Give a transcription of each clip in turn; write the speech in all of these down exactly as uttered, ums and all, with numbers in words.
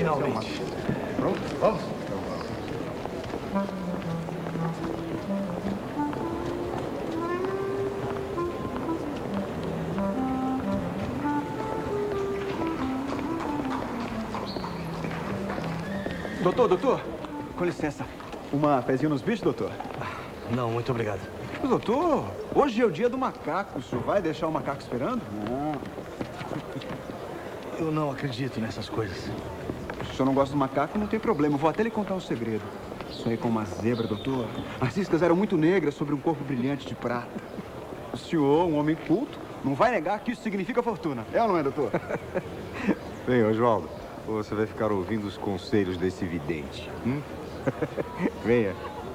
Finalmente. Pronto? Vamos? Doutor, doutor, com licença. Uma pezinha nos bichos, doutor? Não, muito obrigado. Doutor, hoje é o dia do macaco. O senhor vai deixar o macaco esperando? Não. Eu não acredito nessas coisas. Se o senhor não gosta do macaco, não tem problema. Eu vou até lhe contar um segredo. Sonhei com uma zebra, doutor. As ciscas eram muito negras sobre um corpo brilhante de prata. O senhor, um homem culto, não vai negar que isso significa fortuna. É ou não é, doutor? Bem, Oswaldo, você vai ficar ouvindo os conselhos desse vidente. Hum? Venha.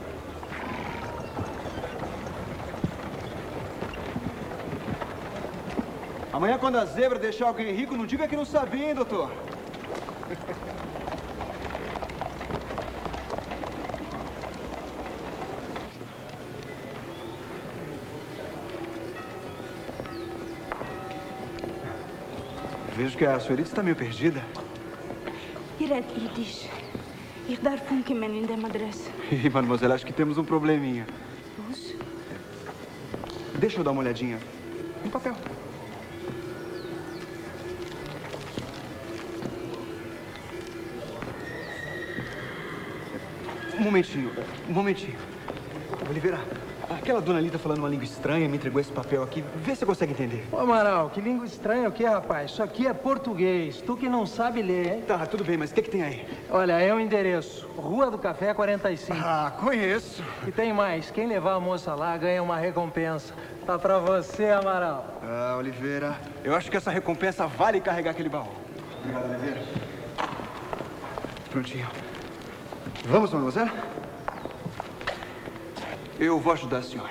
Amanhã, quando a zebra deixar alguém rico, não diga que não sabia, hein, doutor? Vejo que a senhorita está meio perdida. Je redt Yiddish. Ich darf funkemen in dem adresse. Ih, mademoiselle, acho que temos um probleminha. Os? Deixa eu dar uma olhadinha. Um papel. Um momentinho, um momentinho. Oliveira, aquela dona ali tá falando uma língua estranha, me entregou esse papel aqui. Vê se você consegue entender. Ô, Amaral, que língua estranha o que, rapaz? Isso aqui é português. Tu que não sabe ler, hein? Tá, tudo bem, mas o que que tem aí? Olha, é o endereço. Rua do Café quarenta e cinco. Ah, conheço. E tem mais. Quem levar a moça lá ganha uma recompensa. Tá pra você, Amaral. Ah, Oliveira, eu acho que essa recompensa vale carregar aquele baú. Obrigado, Oliveira. Prontinho. Vamos, mademoiselle? Eu vou ajudar a senhora.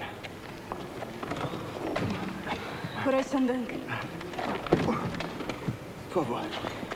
Por esse andando. Por favor.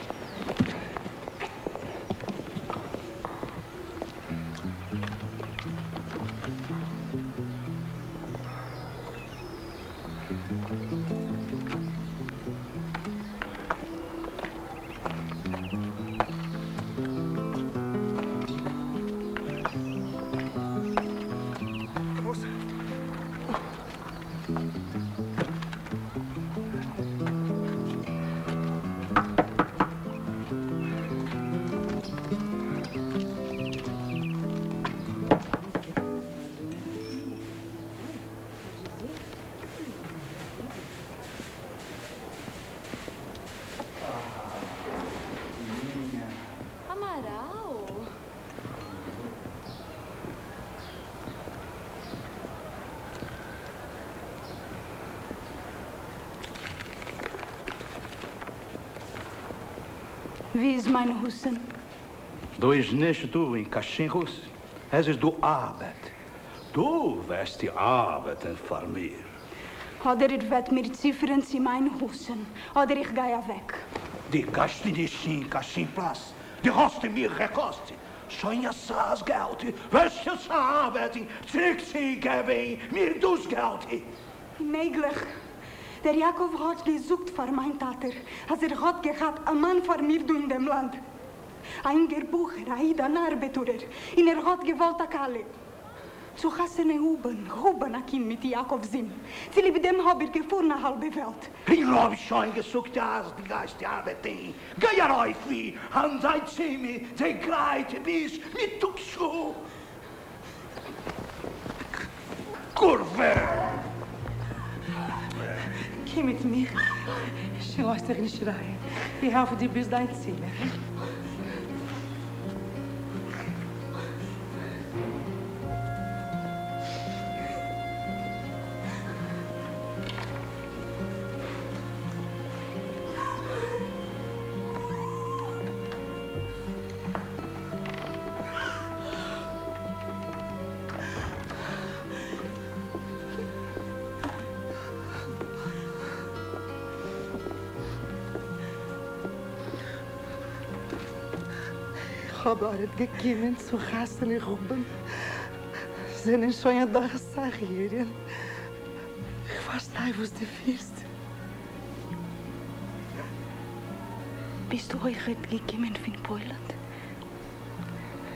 Amaral? Wie ist meine Hussen? Du ist nicht du in Kaschinhus. Es ist du Arbeit. Du wirst die arbeiten für mir. Oder ihr werdet mir ziffern zu meinen Hussen. Oder ich gehe weg. Die Gasti nicht in Kaschinplatz. Die hast du mir gekostet. Schon ja saß Geld. Wirst du es arbeiten? Zurückzugeben mir das Geld. Möglich. Der Jakob hat gesucht für mein Vater, als er hat gehabt, ein Mann vor mir in dem Land. Ein Gerbucher, ein Arbeiter, und er hat gewollt alle. Zu hassene Huben, Huben akin mit Jakob Sim. Sie lieb dem hab ich gefunden, halbe Welt. Ich hab schon gesucht, als die Geist arbeiten. Geh ja rauf wie, an sein Zimmer, der Greit bis mit Tuxu. Kurve! Geh mit mir. Ich lasse dich nicht schreien. Ich helfe dir bis dein Zimmer. Ich habe euch gekommen zu hassen und Ruben. Sie sind schon ein Dorfsachirien. Ich verstehe, was du willst. Bist du heute gekommen von Polen?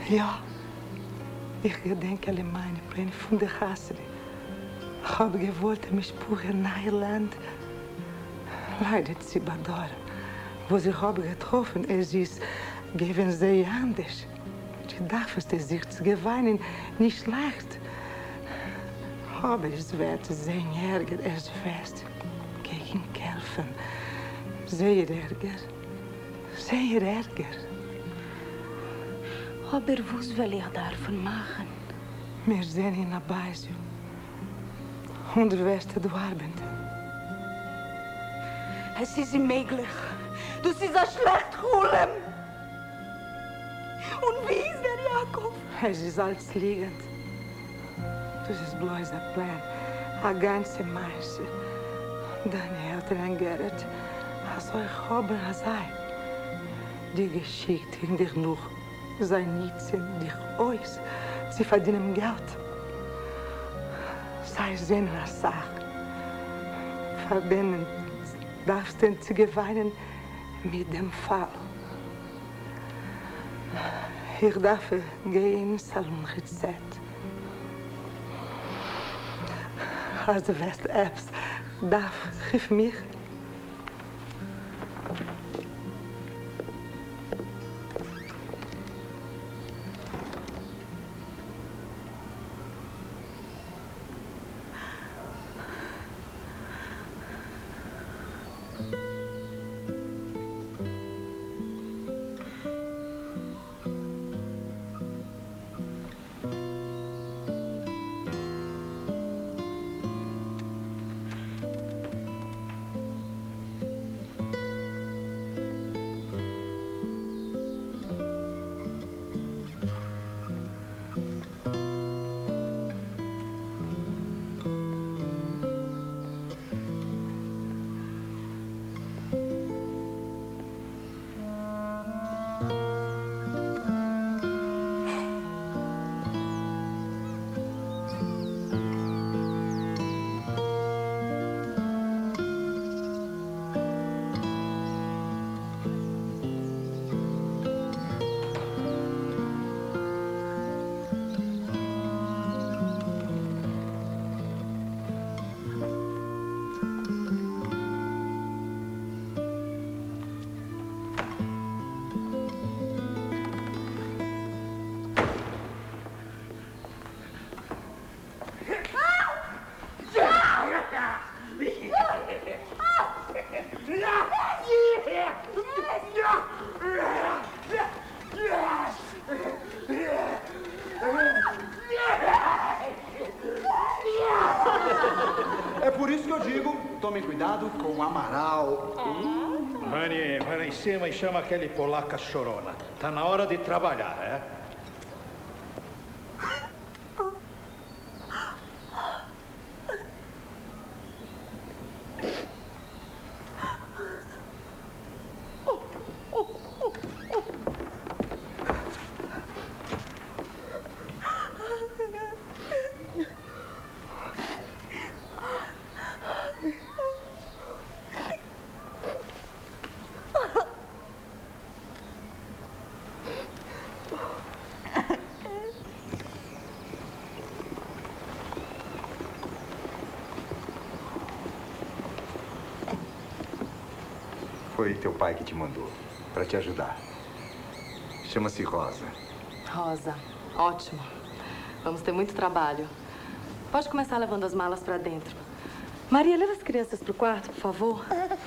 Ja, ich gedenke alle meine Pläne von der Hassel. Ich habe gewollt, mich spuren nach Irland. Leider sie bei dort, wo sie habe getroffen, es ist gegen sie anders. Die darf es sich zu geweinen, nicht leicht. Aber es wird sehr ärger, es wird gegen kämpfen. Sehr ärger, sehr ärger. Aber was will ich davon machen? Wir sind in Abasio. Und du wirst du arbeiten. Es ist unmöglich. Du siehst ein schlecht Hulem. Und wie ist der Jakob? Es ist alles liegend. Das ist bloß ein Plan. Eine ganze Masse. Deine Eltern Gerrit. Also ich habe es sei. Die Geschichte in dich noch. Sei nützen dich euch. Sie verdienen Geld. Sei sehen eine Sache. Verbinden darfst du zu geweinen mit dem Fall. Ich darf gehen ins Salon Rezept. Als du weißt, Apps, darf, hilf mich. É por isso que eu digo, tomem cuidado com o Amaral. Vai, vai lá em cima e chama aquele polaca chorona. Tá na hora de trabalhar, é? Foi teu pai que te mandou, para te ajudar. Chama-se Rosa. Rosa, ótimo. Vamos ter muito trabalho. Pode começar levando as malas para dentro. Maria, leva as crianças para o quarto, por favor.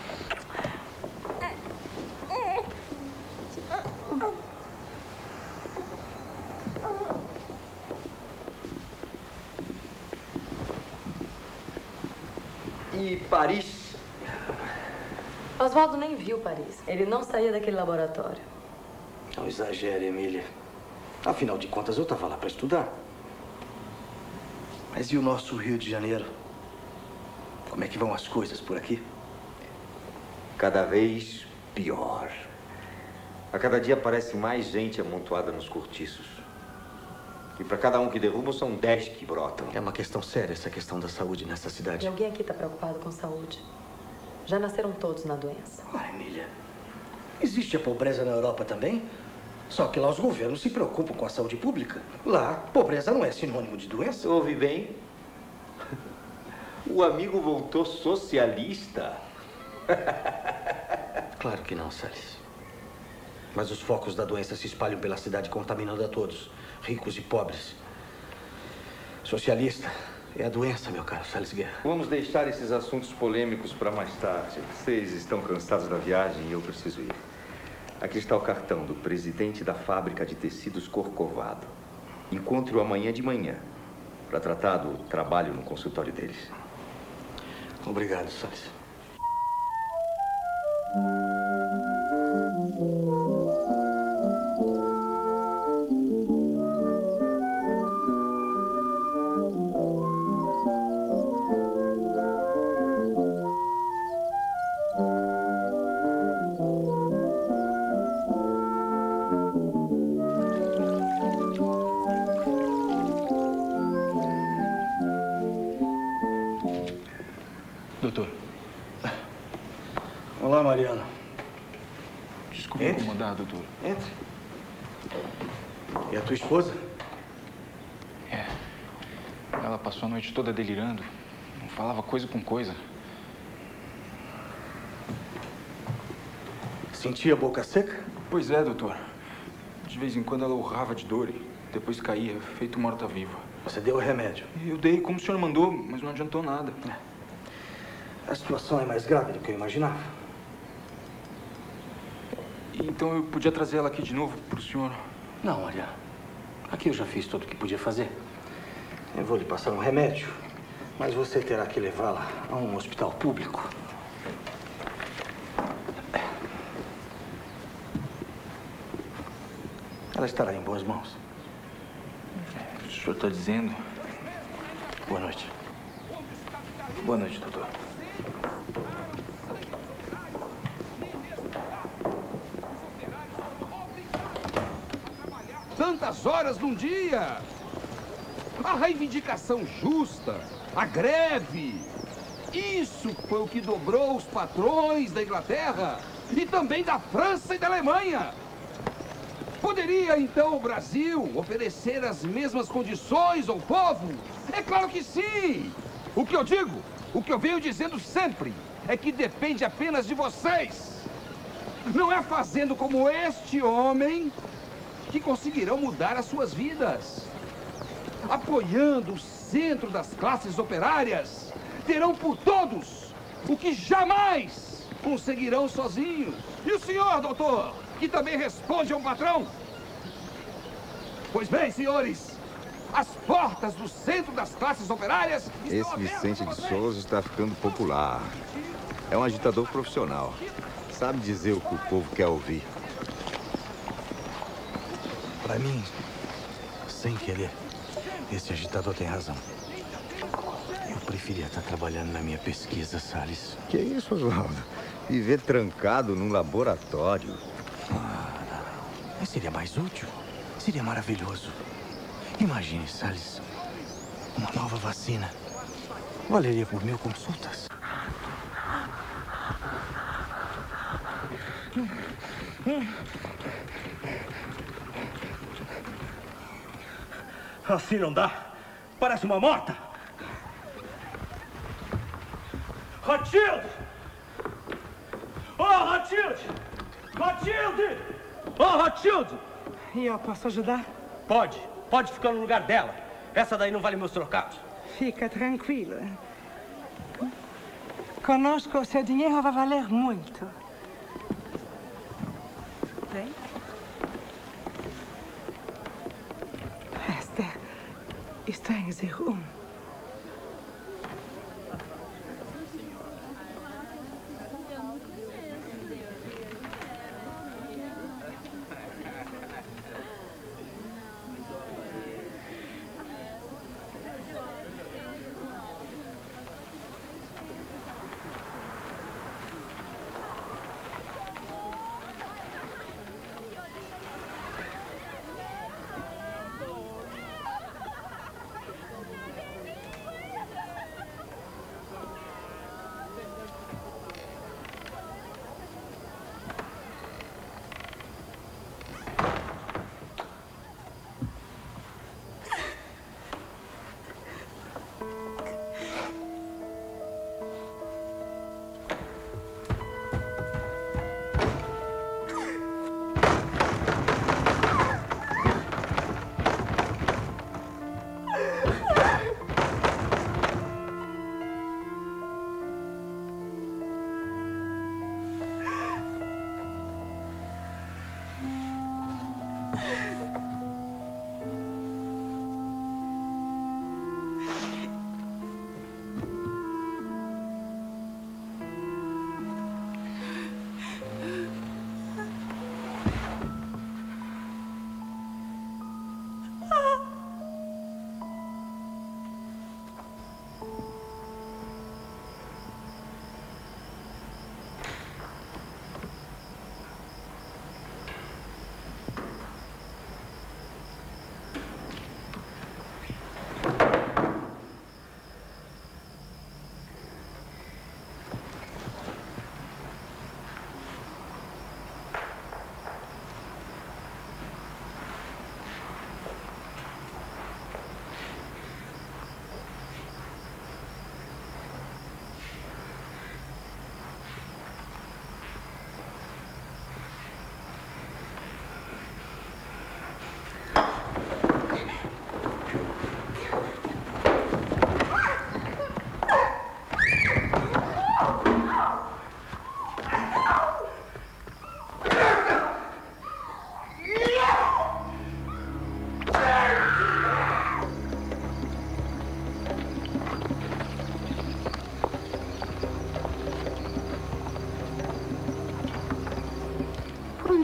E Paris? Oswaldo nem viu Paris. Ele não saía daquele laboratório. Não exagere, Emília. Afinal de contas, eu estava lá para estudar. Mas e o nosso Rio de Janeiro? Como é que vão as coisas por aqui? Cada vez pior. A cada dia aparece mais gente amontoada nos cortiços. E para cada um que derrubam, são dez que brotam. É uma questão séria essa questão da saúde nessa cidade. E alguém aqui está preocupado com saúde? Já nasceram todos na doença. Ah, Emília, existe a pobreza na Europa também? Só que lá os governos se preocupam com a saúde pública. Lá, pobreza não é sinônimo de doença. Ouve bem? O amigo voltou socialista. Claro que não, Salles. Mas os focos da doença se espalham pela cidade, contaminando a todos, ricos e pobres. Socialista é a doença, meu caro Salles Guerra. Vamos deixar esses assuntos polêmicos para mais tarde. Vocês estão cansados da viagem e eu preciso ir. Aqui está o cartão do presidente da fábrica de tecidos Corcovado. Encontre-o amanhã de manhã para tratar do trabalho no consultório deles. Obrigado, Salles. Doutor. Olá, Mariana. Desculpe Entre. incomodar, doutor. Entre. E a tua esposa? É. Ela passou a noite toda delirando. Não falava coisa com coisa. Sentia a boca seca? Pois é, doutor. De vez em quando ela urrava de dor e depois caía, feito morta-viva. Você deu o remédio? Eu dei como o senhor mandou, mas não adiantou nada. A situação é mais grave do que eu imaginava. Então eu podia trazer ela aqui de novo para o senhor? Não, Mariana. Aqui eu já fiz tudo o que podia fazer. Eu vou lhe passar um remédio, mas você terá que levá-la a um hospital público. Ela estará em boas mãos. O senhor está dizendo? Boa noite. Boa noite, doutor. Tantas horas num dia! A reivindicação justa, a greve. Isso foi o que dobrou os patrões da Inglaterra e também da França e da Alemanha. Poderia, então, o Brasil oferecer as mesmas condições ao povo? É claro que sim! O que eu digo, o que eu venho dizendo sempre, é que depende apenas de vocês. Não é fazendo como este homem que conseguirão mudar as suas vidas. Apoiando o centro das classes operárias, terão por todos o que jamais conseguirão sozinhos. E o senhor, doutor, que também responde a um patrão? Pois bem, senhores, as portas do centro das classes operárias estão Esse abertas Vicente para de vocês. Souza está ficando popular. É um agitador profissional. Sabe dizer o que o povo quer ouvir. Para mim, sem querer, esse agitador tem razão. Eu preferia estar trabalhando na minha pesquisa, Salles. Que isso, Oswaldo? Viver trancado num laboratório. Ah, não. Mas seria mais útil. Seria maravilhoso. Imagine, Salles, uma nova vacina. Valeria por mil consultas. Assim não dá. Parece uma morta. Rothschild! Oh, Rothschild! Rothschild! Oh, Rothschild! E eu posso ajudar? Pode. Pode ficar no lugar dela. Essa daí não vale meus trocados. Fica tranquilo. Conosco, o seu dinheiro vai valer muito. Bem? Esther, está em zero um.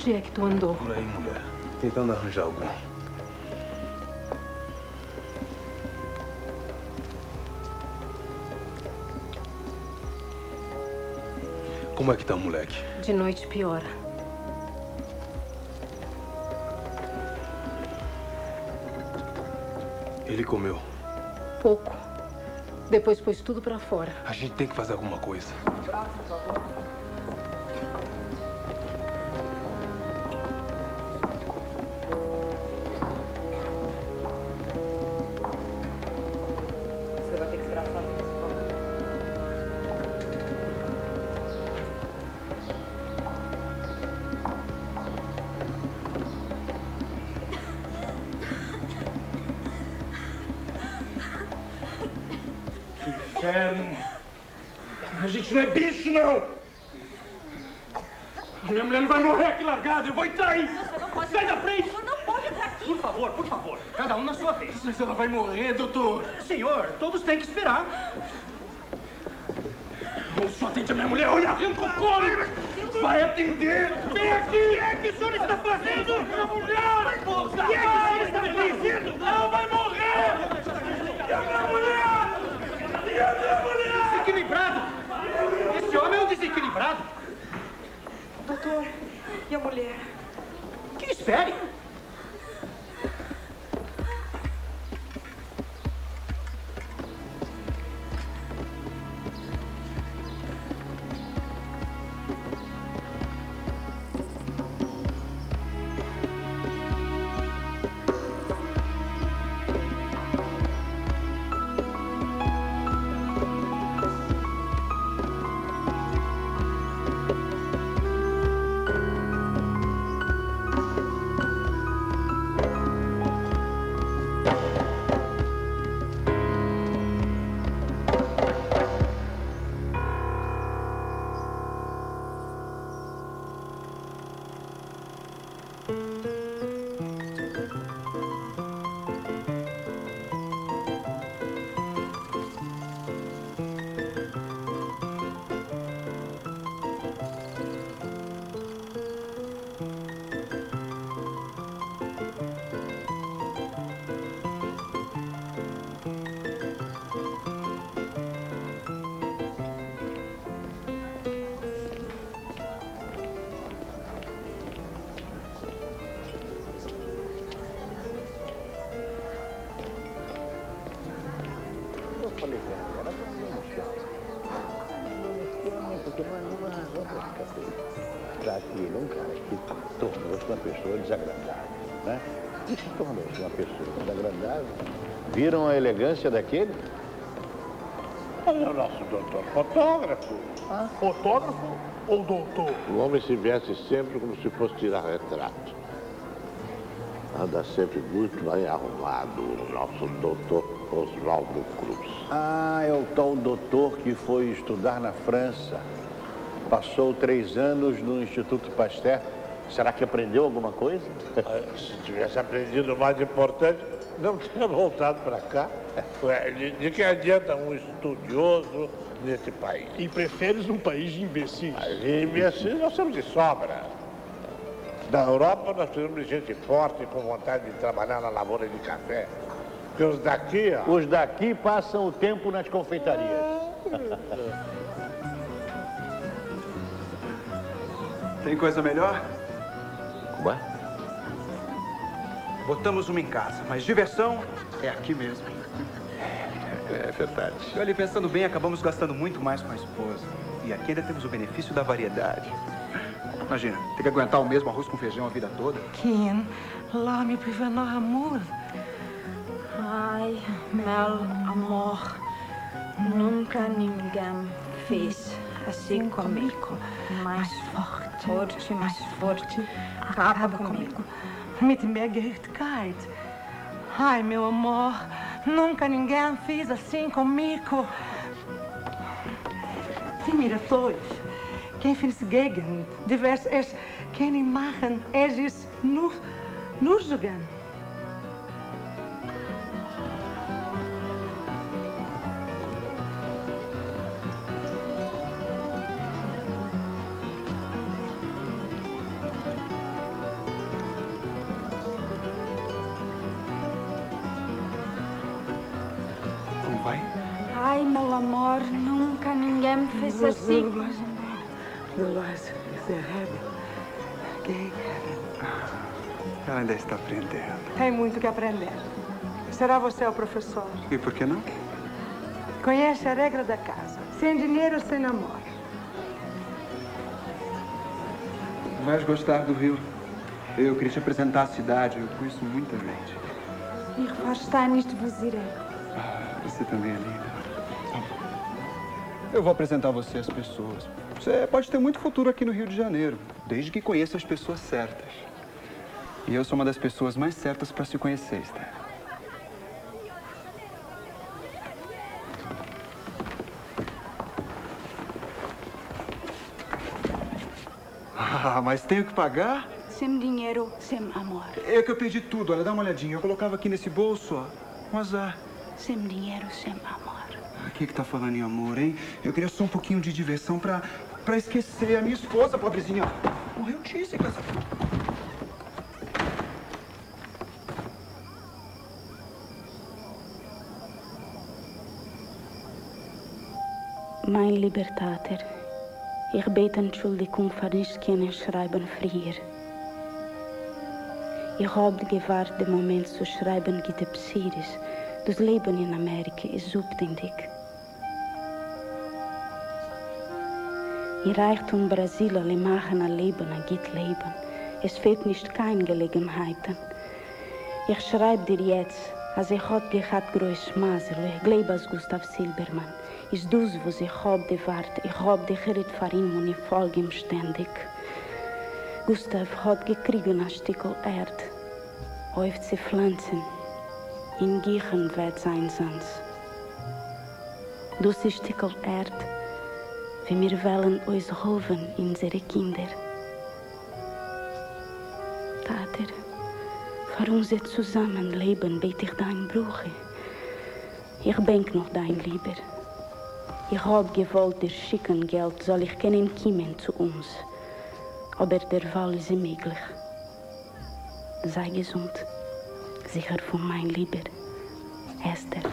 Onde é que tu andou? Por aí, mulher. Tentando arranjar alguém. Como é que tá o moleque? De noite piora. Ele comeu. Pouco. Depois pôs tudo pra fora. A gente tem que fazer alguma coisa. Você vai ter que esperar sua vez. Inferno! A gente não é bicho, não! A minha mulher não vai morrer aqui largada, eu vou entrar aí! Sai da frente! O senhor não pode entrar aqui! Por favor, por favor, cada um na sua vez. Mas ela vai morrer, doutor! Senhor, todos têm que esperar. Ou só atende a minha mulher, olha, arranca o couro! Vai atender! Vem aqui! O que é que o senhor está fazendo? Minha mulher! O que é que o senhor está fazendo? Ela vai morrer! E a minha mulher? E a minha mulher? Desequilibrado! Esse homem é um desequilibrado! Doutor, e a mulher? Que espere! Para aquele, um cara que tornou-se uma pessoa desagradável, né? E se tornou-se uma pessoa desagradável, viram a elegância daquele? É o nosso doutor fotógrafo. Ah. Fotógrafo ou doutor? O homem se veste sempre como se fosse tirar retrato. Anda sempre muito bem arrumado, o nosso doutor Oswaldo Cruz. Ah, é o tal doutor que foi estudar na França. Passou três anos no Instituto Pasteur. Será que aprendeu alguma coisa? Se tivesse aprendido o mais importante, não tinha voltado para cá. Ué, de, de que adianta um estudioso nesse país? E preferes um país de imbecis? Mas imbecis nós temos de sobra. Na Europa nós precisamos de gente forte com vontade de trabalhar na lavoura de café. Porque os daqui... Ó... Os daqui passam o tempo nas confeitarias. Tem coisa melhor? Ué? Botamos uma em casa, mas diversão é aqui mesmo. É verdade. E olha, pensando bem, acabamos gastando muito mais com a esposa. E aqui ainda temos o benefício da variedade. Imagina, ter que aguentar o mesmo arroz com feijão a vida toda. Quem? Lá me privanou amor. Ai, meu amor, nunca ninguém fez assim comigo. Mais forte, forte, mais forte. Acaba comigo. Mit Möglichkeit. Ai, meu amor, nunca ninguém fez assim comigo. Die Miratois. Quem fez gegen divers es quem machen es is nur nur zogen. Vai. Ai, meu amor, nunca ninguém me fez assim. Dolores, quem? Ela ainda está aprendendo. Tem muito que aprender. Será você o professor? E por que não? Conhece a regra da casa. Sem dinheiro, sem namoro. Vais gostar do Rio. Eu queria te apresentar a cidade. Eu conheço muita gente. Ich verstehe nicht, wo Sie reden. Ah, você também é linda. Eu vou apresentar você às pessoas. Você pode ter muito futuro aqui no Rio de Janeiro, desde que conheça as pessoas certas. E eu sou uma das pessoas mais certas para se conhecer, Esther. Ah, mas tenho que pagar? Sem dinheiro, sem amor. É que eu perdi tudo. Olha, dá uma olhadinha. Eu colocava aqui nesse bolso, ó. Um azar. Sem dinheiro, sem amor. O que que tá falando em amor, hein? Eu queria só um pouquinho de diversão pra, pra esquecer a minha esposa, pobrezinha. Morreu tísica essa... Mein lieber Tater, ich bete Entschuldigung für nicht können schreiben früher. Ich habe gewahrt, den Moment zu schreiben, gibt es Series. Das Leben in Amerika ist subtendig. In Reichtum Brasil, alle machen ein Leben, ein geht Leben. Es fehlt nicht keine Gelegenheiten. Ich schreibe dir jetzt, als ich hat gehabt groß Masel, ich glaube als Gustav Silbermann. Ist das, was ich hab bewahrt. Ich hab dich geredet für ihn und ich folge ihm ständig. Gustav hat gekriegt ein Stückchen Erde. Auf zu pflanzen. In Giechen wird sein Sands. Das ist Stückchen Erde. Wie wir wollen uns helfen, unsere Kinder. Vater, für unser Zusammenleben bete ich dein Bruch. Ich bin noch dein Lieber. Ich hab gewollt, dir schicken Geld, soll ich können kommen zu uns. Aber der Wahl ist möglich. Sei gesund. Sicher von mein Lieber. Esther.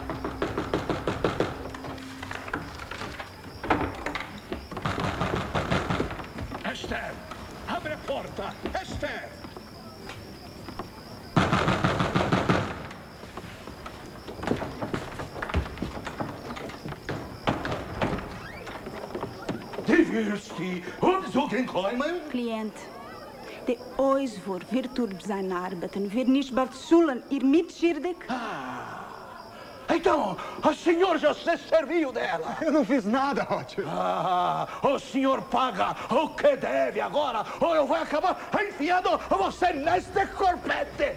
Esther! Abre a porta! Esther! Diversity und so den Kleimen? Cliënt, de ooit voor virtuur zijn arbeiten, weer niet zullen ir mitschirdig? Então, o senhor já se serviu dela. Eu não fiz nada, Hot. Ah, o senhor paga o que deve agora, ou eu vou acabar enfiando você neste corpete.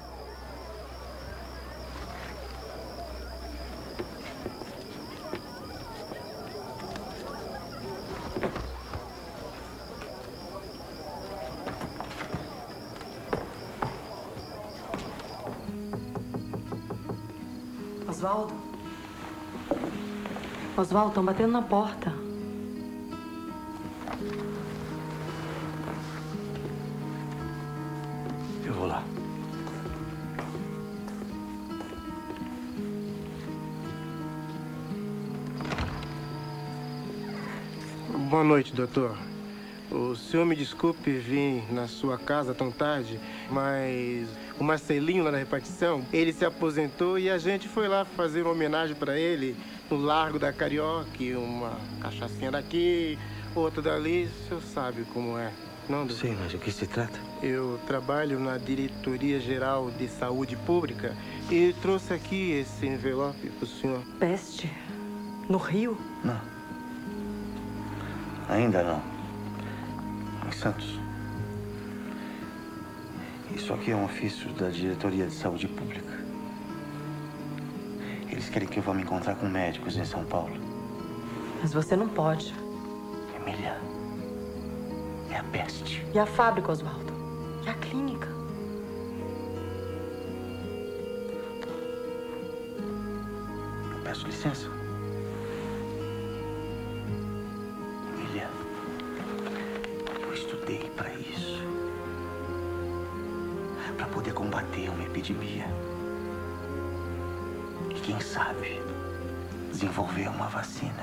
Oswaldo? Oswaldo, estão batendo na porta. Eu vou lá. Boa noite, doutor. O senhor me desculpe vir na sua casa tão tarde, mas o Marcelinho lá na repartição, ele se aposentou e a gente foi lá fazer uma homenagem para ele no Largo da Carioca, uma cachaçinha daqui, outra dali, o senhor sabe como é, não, doutor? Sim, mas o que se trata? Eu trabalho na Diretoria Geral de Saúde Pública e trouxe aqui esse envelope para o senhor. Peste? No Rio? Não. Ainda não. Em Santos. Isso aqui é um ofício da Diretoria de Saúde Pública. Eles querem que eu vá me encontrar com médicos em São Paulo. Mas você não pode. Emília, é a peste. E a fábrica, Oswaldo? E a clínica? Eu peço licença. Emília, eu estudei para isso. Para poder combater uma epidemia. E quem sabe, desenvolver uma vacina.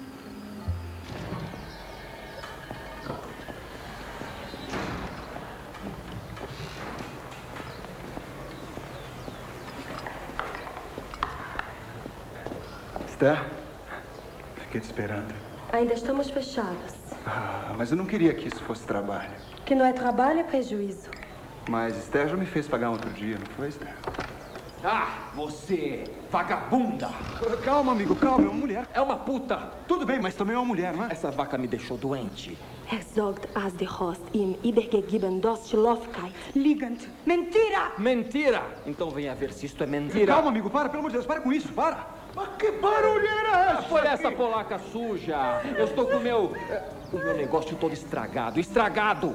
Esther, fiquei te esperando. Ainda estamos fechados. Ah, mas eu não queria que isso fosse trabalho. Que não é trabalho, é prejuízo. Mas Esther já me fez pagar um outro dia, não foi, Esther? Ah, você, vagabunda! Calma, amigo, calma, é uma mulher. É uma puta! Tudo bem, mas também é uma mulher, não é? Essa vaca me deixou doente. Er sorgt als de Host ihm übergegeben das Schlafkeit. Liegend. Mentira! Mentira! Então venha ver se isto é mentira. Calma, amigo, para, pelo amor de Deus, para com isso, para! Mas que barulheira é essa? Foi essa polaca suja. Eu estou com o meu... o meu negócio todo estragado, estragado!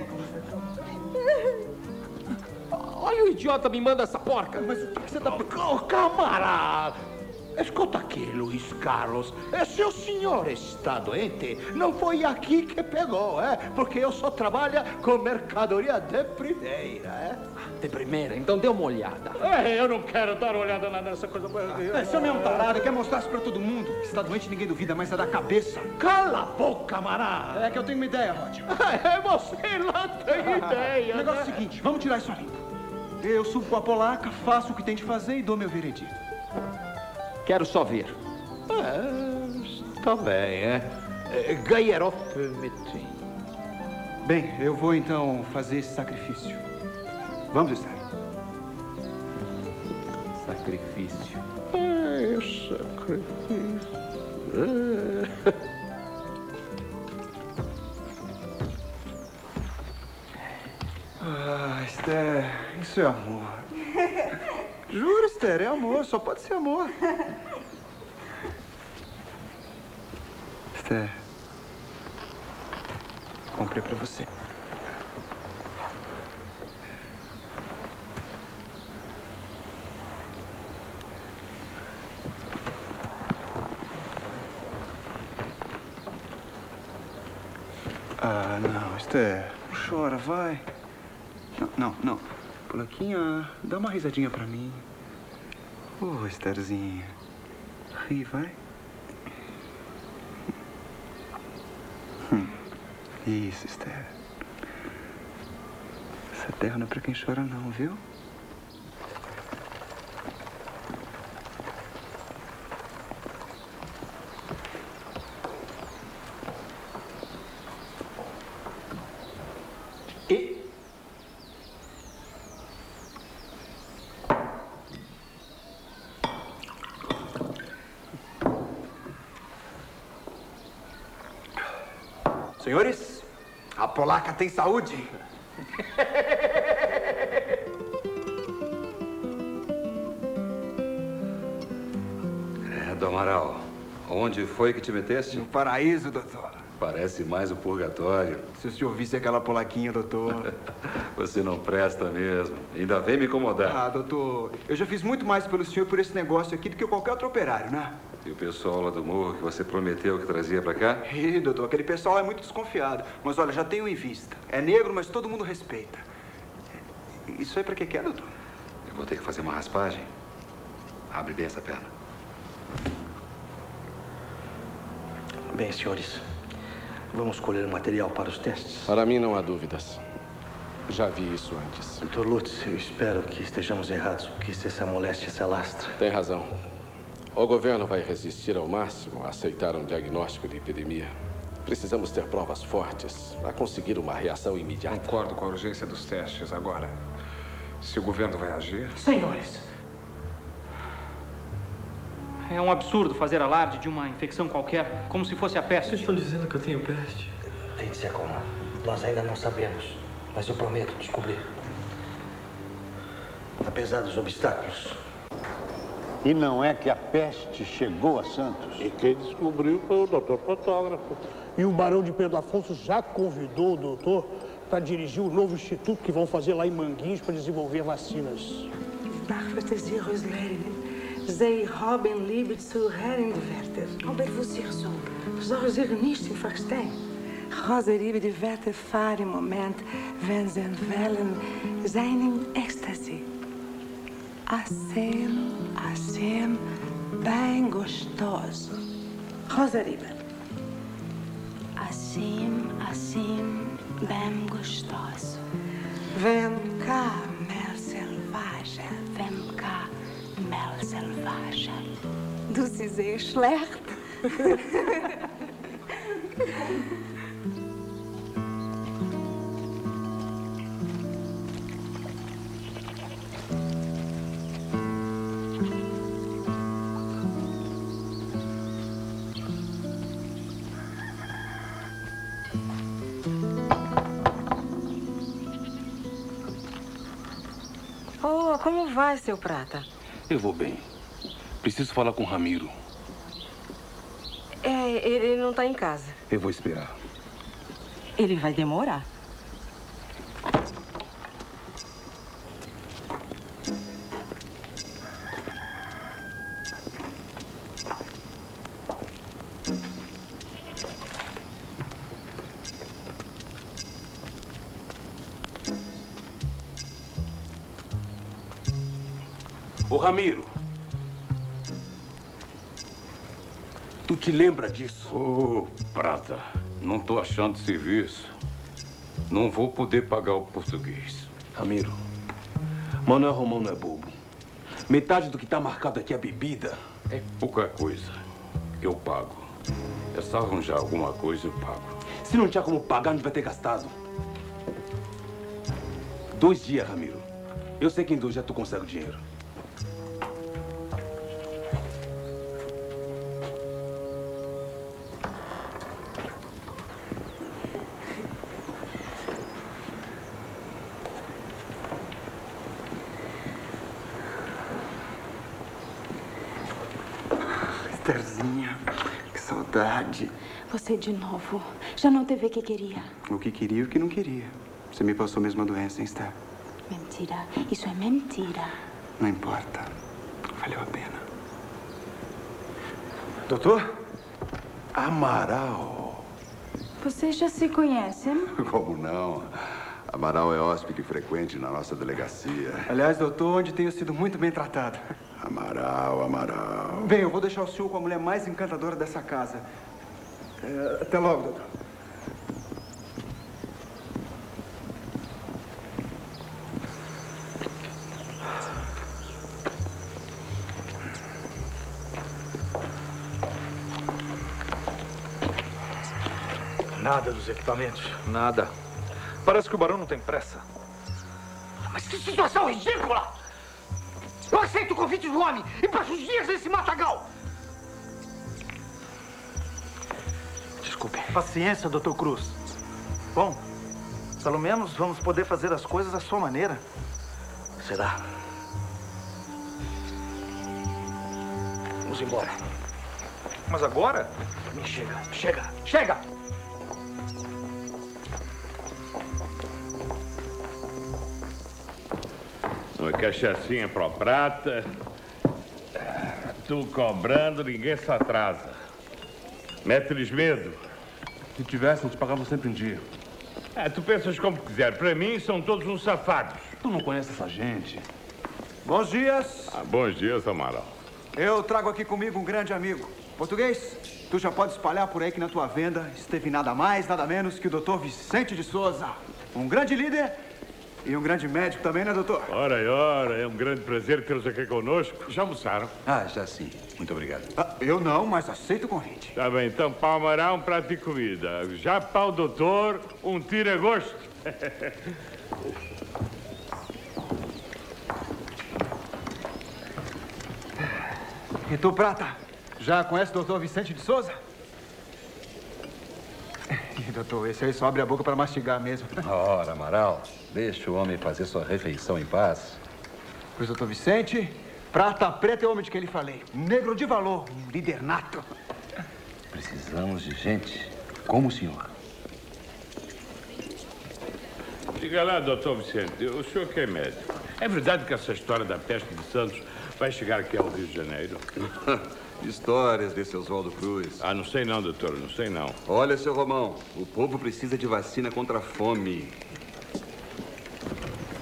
Olha o idiota me manda essa porca. Mas o que, que você tá... Oh, camarada! Escuta aqui, Luiz Carlos. Se o senhor está doente, não foi aqui que pegou, é? Porque eu só trabalho com mercadoria de primeira, é? De primeira? Então dê uma olhada. É, eu não quero dar uma olhada nessa coisa. Esse homem é um tarado, quer mostrar isso pra todo mundo. Que está doente, ninguém duvida, mas é da cabeça. Cala a boca, camarada! É que eu tenho uma ideia, Rod. É, você lá tem ideia, O negócio né? é o seguinte, vamos tirar isso limpo. Eu subo com a polaca, faço o que tem de fazer e dou meu veredito. Quero só ver. É, está bem, é? Gaierop meeting. Bem, eu vou então fazer esse sacrifício. Vamos, Esther. Sacrifício. É, sacrifício. É. Ah, Esther, isso é amor. Juro, Esther, é amor, só pode ser amor. Esther, comprei pra você. Ah, não, Esther, não chora, vai. Não, não, não. Polaquinha, dá uma risadinha pra mim. Ô, oh, Estherzinha. Ri, vai. Hum. Isso, Esther. Essa terra não é pra quem chora, não, viu? Senhores, a polaca tem saúde. É, do Amaral, onde foi que te meteste? No paraíso, doutor. Parece mais o purgatório. Se o senhor visse aquela polaquinha, doutor. Você não presta mesmo. Ainda vem me incomodar. Ah, doutor, eu já fiz muito mais pelo senhor por esse negócio aqui do que qualquer outro operário, né? E o pessoal lá do morro que você prometeu que trazia pra cá? Ih, doutor, aquele pessoal é muito desconfiado. Mas olha, já tenho em vista. É negro, mas todo mundo respeita. Isso aí pra que que é, doutor? Eu vou ter que fazer uma raspagem. Abre bem essa perna. Bem, senhores, vamos colher o material para os testes? Para mim não há dúvidas. Já vi isso antes. doutor Lutz, eu espero que estejamos errados, porque se essa moléstia se alastra... Tem razão. O governo vai resistir ao máximo a aceitar um diagnóstico de epidemia. Precisamos ter provas fortes para conseguir uma reação imediata. Concordo com a urgência dos testes. Agora, se o governo vai agir... Senhores, é um absurdo fazer alarde de uma infecção qualquer, como se fosse a peste. Vocês estão dizendo que eu tenho peste? Tente se acalmar. Nós ainda não sabemos, mas eu prometo descobrir. Apesar dos obstáculos... E não é que a peste chegou a Santos? E quem descobriu foi o doutor fotógrafo. E o barão de Pedro Afonso já convidou o doutor para dirigir o novo instituto que vão fazer lá em Manguinhos para desenvolver vacinas. Nachrichten Sie Röslein. Zij hebben liever zu hören Wörter. Aber wo sich so? Zorgen zich nicht in verstaan. Rosa liebe de Wörter fahren im Moment, wenn sie wollen, sein in Ecstasy. Assim, assim, bem gostoso. Rosariba. Assim, assim, bem gostoso. Vem cá, mel selvagem. Vem cá, mel selvagem. Du sie sehr schlecht. Oh, como vai, seu Prata? Eu vou bem. Preciso falar com o Ramiro. É, ele não tá em casa. Eu vou esperar. Ele vai demorar. Ô, Ramiro. Tu te lembra disso? Ô, Prata, não tô achando serviço. Não vou poder pagar o português. Ramiro, Manuel Romão não é bobo. Metade do que tá marcado aqui é bebida. É pouca coisa. Eu pago. É só arranjar alguma coisa, eu pago. Se não tinha como pagar, não vai ter gastado. Dois dias, Ramiro. Eu sei que em dois dias tu consegue o dinheiro. Estherzinha, que saudade. Você de novo. Já não teve o que queria. O que queria e o que não queria. Você me passou a mesma doença, hein, Esther? Mentira. Isso é mentira. Não importa. Valeu a pena. Doutor? Amaral. Vocês já se conhecem? Como não? Amaral é hóspede frequente na nossa delegacia. Aliás, doutor, onde tenho sido muito bem tratado. Amaral, Amaral. Bem, eu vou deixar o senhor com a mulher mais encantadora dessa casa. É, até logo, doutor. Nada dos equipamentos. Nada. Parece que o barão não tem pressa. Mas que situação ridícula! Eu aceito o convite do homem e passo os dias nesse matagal! Desculpe. Paciência, doutor Cruz. Bom, pelo menos vamos poder fazer as coisas à sua maneira. Será? Vamos embora. Mas agora? Chega, chega, chega! Uma cachaçinha pro Prata. Tu cobrando, ninguém se atrasa. Mete-lhes medo. Se tivesse, a gente pagava sempre em dia. É, tu pensas como quiser. Pra mim, são todos uns safados. Tu não conhece essa gente. Bons dias. Ah, bons dias, Amaral. Eu trago aqui comigo um grande amigo. Português, tu já pode espalhar por aí que na tua venda esteve nada mais, nada menos que o doutor Vicente de Souza. Um grande líder e um grande médico também, né, doutor? Ora, ora, é um grande prazer tê-los aqui conosco. Já almoçaram? Ah, já sim. Muito obrigado. Ah, eu não, mas aceito o convite. Tá bem, então para o Amaral um prato de comida. Já para o doutor, um tira-gosto. E tu, Prata, já conhece o doutor Vicente de Souza? E, doutor, esse aí só abre a boca para mastigar mesmo. Ora, Amaral, deixa o homem fazer sua refeição em paz. Pois, doutor Vicente, Prata Preta é o homem de quem lhe falei. Um negro de valor, um líder nato. Precisamos de gente como o senhor. Diga lá, doutor Vicente, o senhor que é médico. É verdade que essa história da peste de Santos vai chegar aqui ao Rio de Janeiro? Histórias desse Oswaldo Cruz. Ah, não sei não, doutor, não sei não. Olha, seu Romão, o povo precisa de vacina contra a fome.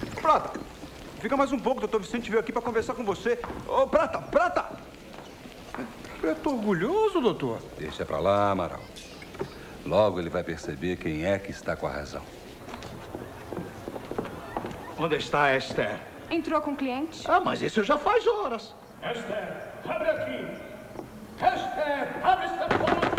Prata, fica mais um pouco, doutor Vicente veio aqui para conversar com você. Ô, Prata, Prata! Preto orgulhoso, doutor. Deixa pra lá, Amaral. Logo ele vai perceber quem é que está com a razão. Onde está Esther? Entrou com o cliente? Ah, mas isso já faz horas. Esther, abre aqui. Esther, abre esta porta.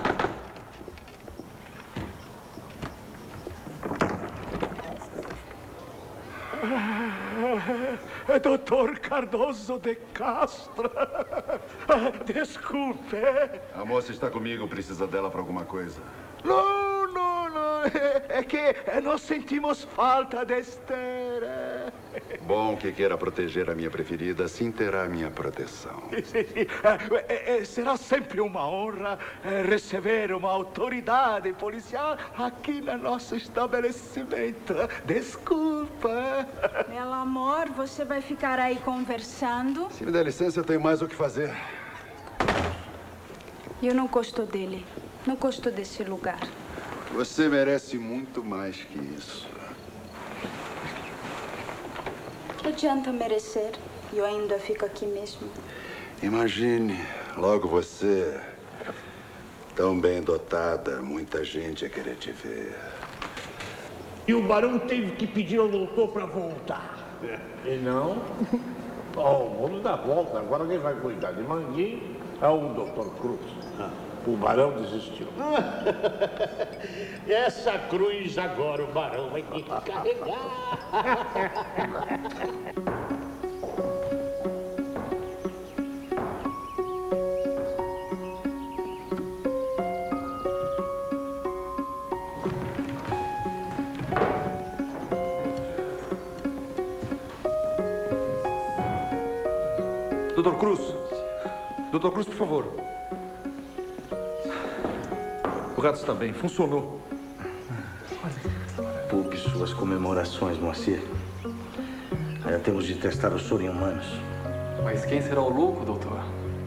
Doutor Cardoso de Castro. Desculpe. A moça está comigo, precisa dela para alguma coisa. Não, não, não. É que nós sentimos falta de Esther. Bom que queira proteger a minha preferida, sim terá minha proteção. Será sempre uma honra receber uma autoridade policial aqui no nosso estabelecimento. Desculpa. Meu amor, você vai ficar aí conversando? Se me der licença, eu tenho mais o que fazer. Eu não gosto dele. Não gosto desse lugar. Você merece muito mais que isso. Não adianta merecer. Eu ainda fico aqui mesmo. Imagine, logo você, tão bem dotada, muita gente ia querer te ver. E o barão teve que pedir ao doutor para voltar. E não? Oh, vamos dar volta. Agora quem vai cuidar de Manguinho é o doutor Cruz. O barão desistiu. Essa cruz agora o barão vai ter que carregar. doutor Cruz. doutor Cruz, por favor. O rato está bem. Funcionou. Poupe suas comemorações, Moacir. Ainda temos de testar o soro em humanos. Mas quem será o louco, doutor?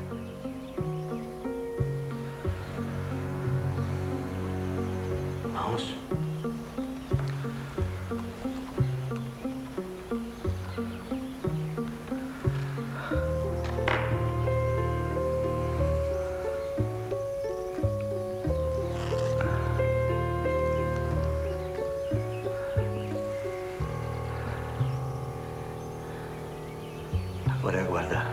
Vamos. Agora é aguardar.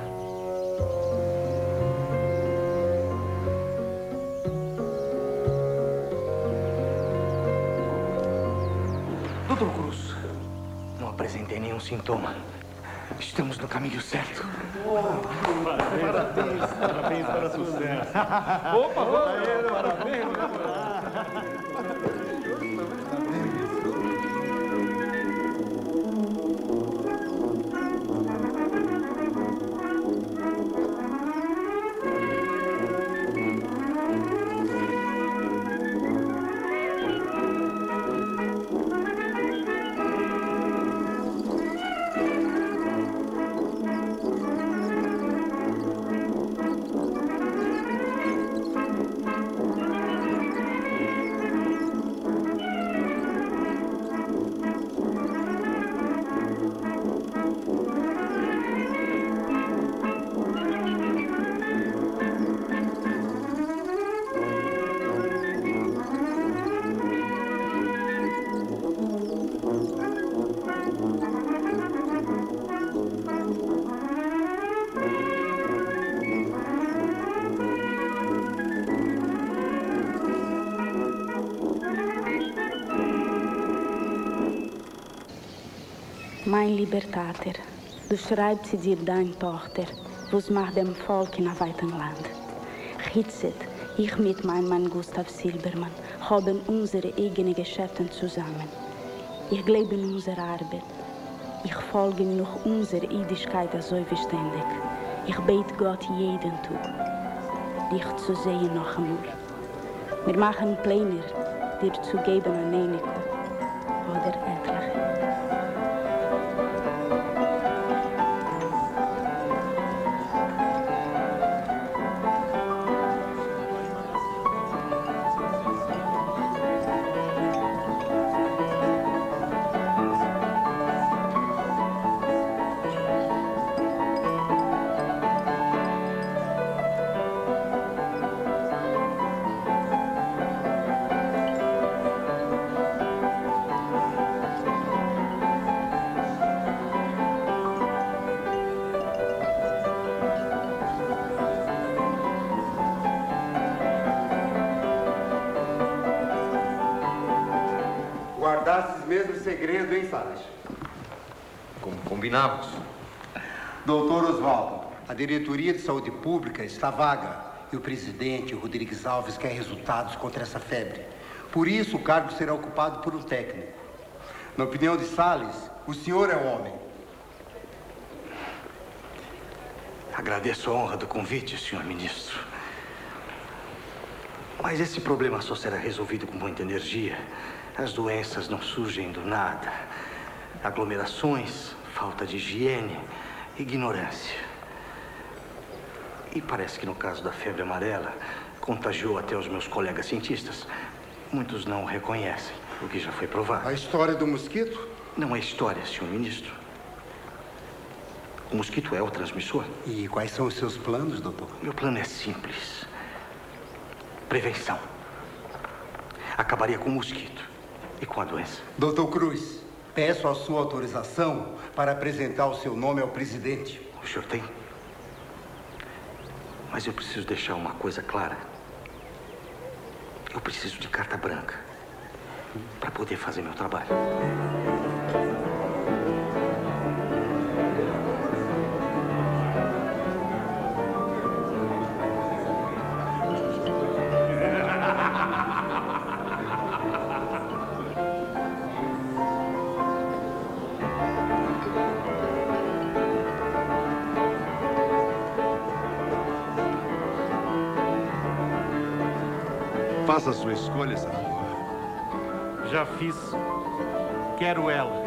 doutor Cruz. Não apresentei nenhum sintoma. Estamos no caminho certo. Parabéns, parabéns para sucesso. Opa, opa. Parabéns. Mein Libertater, du schreibst dir dein Tochter, was macht dem Volk in einem weiten Land. Hitzet, ich mit meinem Mann Gustav Silbermann haben unsere eigenen Geschäfte zusammen. Ich glaube in unsere Arbeit. Ich folge noch unserer Idigkeit so verständig. Ich bete Gott jeden Tag, dich zu sehen noch einmal. Wir machen Pläne, dir zu geben an Eniko oder etliche. mesmo segredo, hein, Salles? Como combinamos. Doutor Oswaldo, a diretoria de saúde pública está vaga e o presidente, o Rodrigues Alves, quer resultados contra essa febre. Por isso, o cargo será ocupado por um técnico. Na opinião de Salles, o senhor é o homem. Agradeço a honra do convite, senhor ministro. Mas esse problema só será resolvido com muita energia. As doenças não surgem do nada. Aglomerações, falta de higiene, ignorância. E parece que no caso da febre amarela, contagiou até os meus colegas cientistas. Muitos não o reconhecem, o que já foi provado. A história do mosquito? Não é história, senhor ministro. O mosquito é o transmissor. E quais são os seus planos, doutor? Meu plano é simples. Prevenção. Acabaria com o mosquito e com a doença. Doutor Cruz, peço a sua autorização para apresentar o seu nome ao presidente. O senhor tem? Mas eu preciso deixar uma coisa clara. Eu preciso de carta branca para poder fazer meu trabalho. Faça a sua escolha, senador. Já fiz. Quero ela.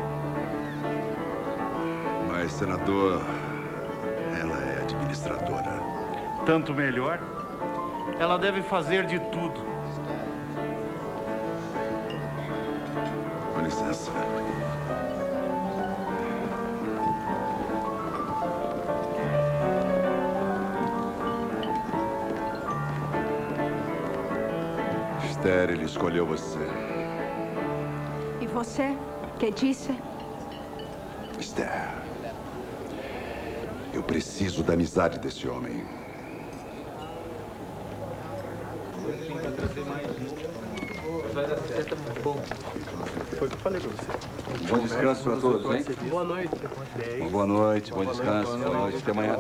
Mas, senador, ela é administradora. Tanto melhor. Ela deve fazer de tudo. Com licença. Esther, ele escolheu você. E você? Que disse? Esther, eu preciso da amizade desse homem. Vai dar certo, é bom. Foi o que eu falei pra você. Bom descanso para todos, hein? Boa noite. Uma boa noite, bom descanso. Boa noite, até amanhã.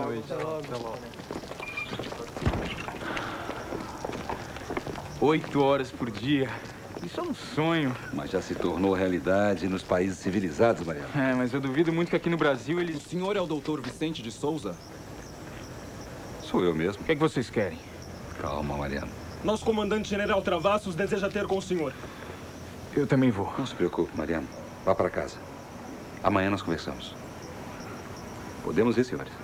Oito horas por dia. Isso é um sonho. Mas já se tornou realidade nos países civilizados, Mariano. É, mas eu duvido muito que aqui no Brasil eles... O senhor é o doutor Vicente de Souza? Sou eu mesmo. O que é que vocês querem? Calma, Mariano. Nosso comandante-general Travassos deseja ter com o senhor. Eu também vou. Não se preocupe, Mariano. Vá para casa. Amanhã nós conversamos. Podemos ir, senhores?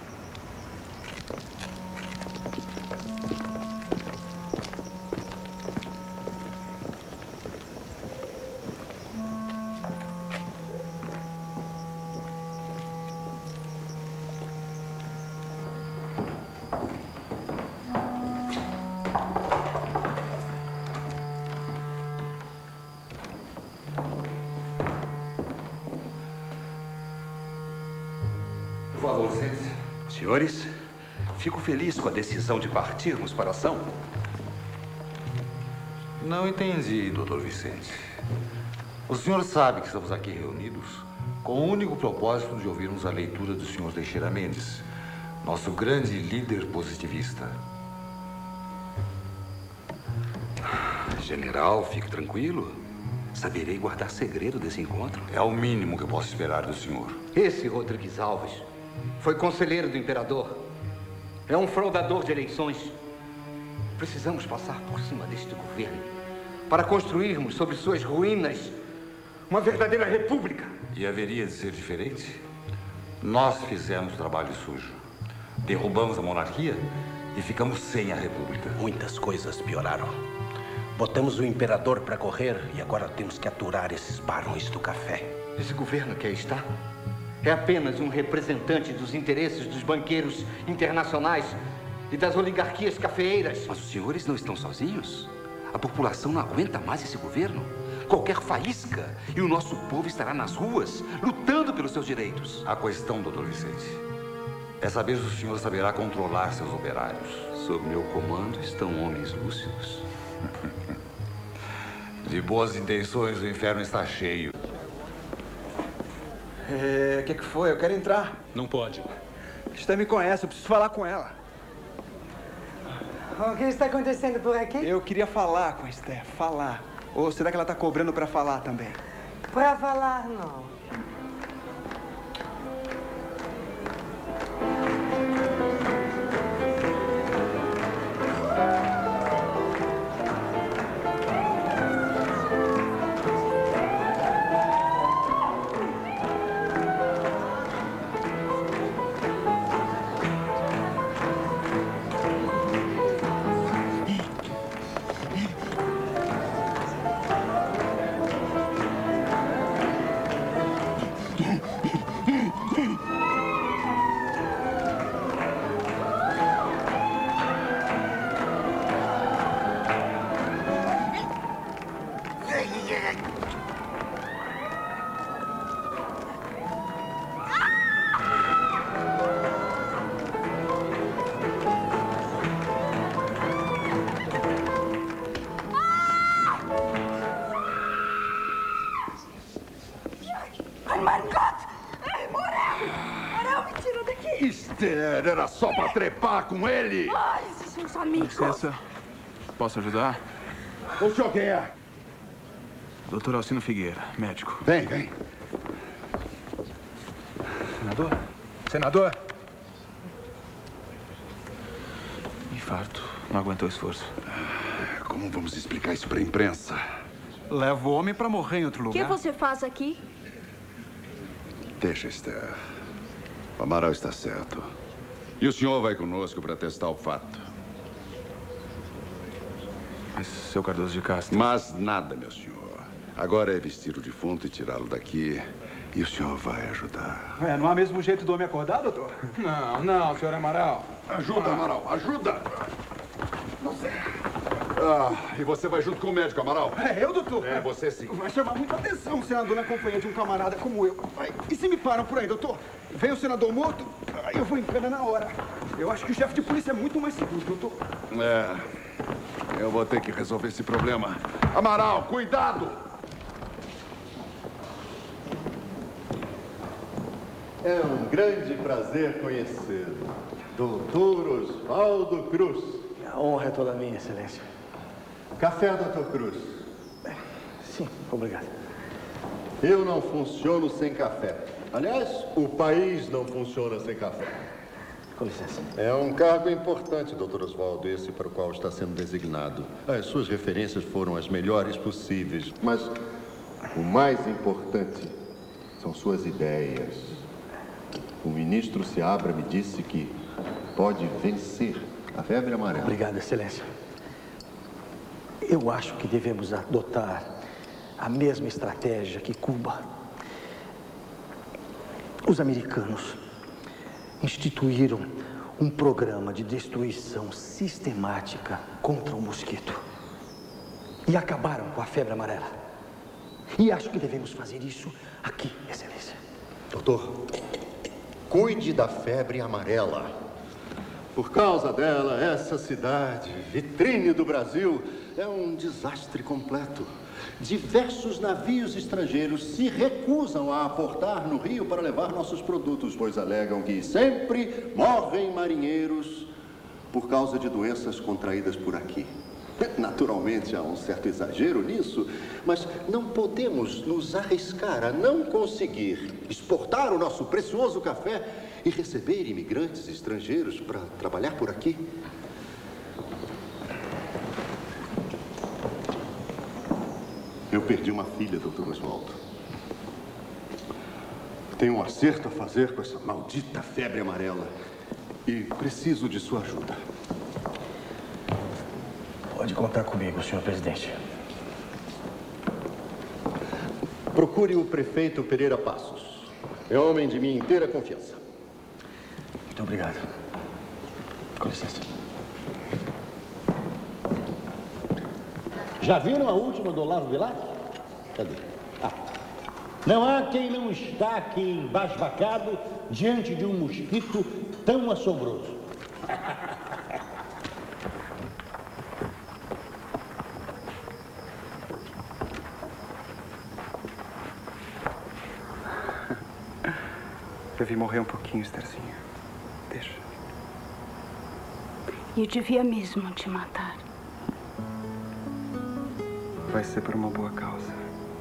Senhores, fico feliz com a decisão de partirmos para a ação. Não entendi, doutor Vicente. O senhor sabe que estamos aqui reunidos com o único propósito de ouvirmos a leitura do senhor Teixeira Mendes, nosso grande líder positivista. General, fique tranquilo. Saberei guardar segredo desse encontro. É o mínimo que eu posso esperar do senhor. Esse Rodrigues Alves foi conselheiro do imperador. É um fraudador de eleições. Precisamos passar por cima deste governo para construirmos sobre suas ruínas uma verdadeira república. E haveria de ser diferente? Nós fizemos trabalho sujo. Derrubamos a monarquia e ficamos sem a república. Muitas coisas pioraram. Botamos o imperador para correr e agora temos que aturar esses barões do café. Esse governo que aí está é apenas um representante dos interesses dos banqueiros internacionais e das oligarquias cafeeiras. Mas os senhores não estão sozinhos? A população não aguenta mais esse governo? Qualquer faísca e o nosso povo estará nas ruas, lutando pelos seus direitos. A questão, doutor Vicente, é saber se o senhor saberá controlar seus operários. Sob meu comando estão homens lúcidos. De boas intenções, o inferno está cheio. É, o que, que foi? Eu quero entrar. Não pode. Esther me conhece, eu preciso falar com ela. O que está acontecendo por aqui? Eu queria falar com a Esther, falar. Ou será que ela está cobrando para falar também? Para falar, não. Esther, era só pra trepar com ele. Ai, esses são os amigos. Licença. Posso ajudar? O senhor quem é? doutor Alcino Figueira, médico. Vem, vem. Senador? Senador? Infarto. Não aguentou o esforço. Como vamos explicar isso pra imprensa? Leva o homem pra morrer em outro O lugar. que você faz aqui? Deixa, Esther. O Amaral está certo. E o senhor vai conosco para testar o fato. Mas, seu Cardoso de Castro... Mas nada, meu senhor. Agora é vestir o defunto e tirá-lo daqui. E o senhor vai ajudar. É, não há mesmo jeito do homem acordar, doutor? Não, não, senhor Amaral. Ajuda, Amaral, ajuda. Ah, e você vai junto com o médico, Amaral? É, eu, doutor? É, você sim. Vai chamar muita atenção, senador, na companhia de um camarada como eu. Ai, e se me param por aí, doutor? Vem o senador morto, aí eu vou em cana na hora. Eu acho que o chefe de polícia é muito mais seguro, doutor. É, eu vou ter que resolver esse problema. Amaral, cuidado! É um grande prazer conhecê-lo. doutor Oswaldo Cruz. A honra é toda minha, excelência. Café, doutor Cruz. Sim, obrigado. Eu não funciono sem café. Aliás, o país não funciona sem café. Com licença. É um cargo importante, doutor Oswaldo, esse para o qual está sendo designado. As suas referências foram as melhores possíveis, mas o mais importante são suas ideias. O ministro Seabra me disse que pode vencer a febre amarela. Obrigado, excelência. Eu acho que devemos adotar a mesma estratégia que Cuba. Os americanos instituíram um programa de destruição sistemática contra o mosquito e acabaram com a febre amarela. E acho que devemos fazer isso aqui, excelência. Doutor, cuide da febre amarela. Por causa dela, essa cidade, vitrine do Brasil, é um desastre completo. Diversos navios estrangeiros se recusam a aportar no Rio para levar nossos produtos, pois alegam que sempre morrem marinheiros por causa de doenças contraídas por aqui. Naturalmente, há um certo exagero nisso, mas não podemos nos arriscar a não conseguir exportar o nosso precioso café e receber imigrantes estrangeiros para trabalhar por aqui. Eu perdi uma filha, doutor Oswaldo. Tenho um acerto a fazer com essa maldita febre amarela e preciso de sua ajuda. Pode contar comigo, senhor presidente. Procure o prefeito Pereira Passos. É homem de minha inteira confiança. Muito obrigado. Com licença. Já viram a última do Olavo Bilac? Cadê? Ah. Não há quem não está aqui embasbacado diante de um mosquito tão assombroso. Deve morrer um pouquinho, Estherzinha. Deixa. Eu devia mesmo te matar. Vai ser por uma boa causa.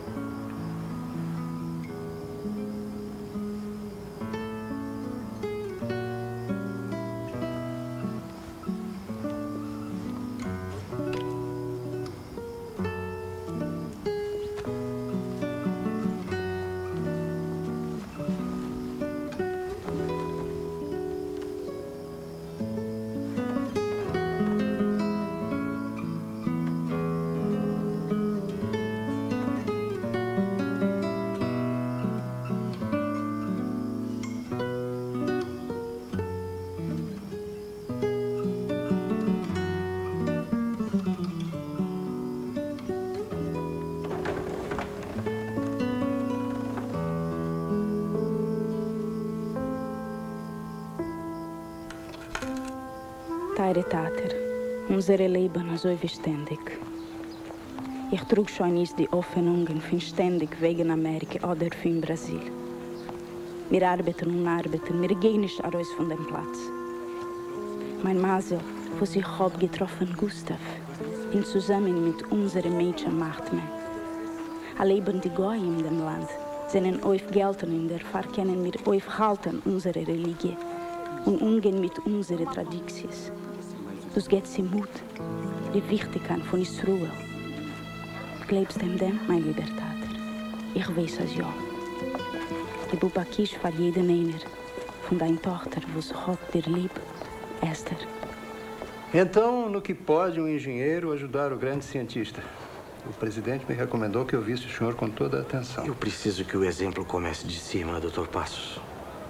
Teire Tater, unsere Leben so beständig. Ich trug schon nicht die Hoffnungen von ständig wegen Amerika oder von Brasil. Wir arbeiten und arbeiten, wir gehen nicht raus von dem Platz. Mein Masel, wo sich hat getroffen, Gustav, in zusammen mit unseren Mädchen macht man. A leben die Goy in dem Land, sind aufgelten in der Fall können wir aufhalten unsere Religie und umgehen mit unseren Traditions. Das geht sie Mut, die Wichtigkeit von Israel. Glaubst du dem, mein lieber Tater? Ich weiß es ja. Die Bubakisch für jeden einer von deiner Tochter, wo sie hat dir lieb, Esther. Então, no que pode um engenheiro ajudar o grande cientista? O presidente me recomendou que eu visse o senhor com toda a atenção. Eu preciso que o exemplo comece de cima, doutor Passos.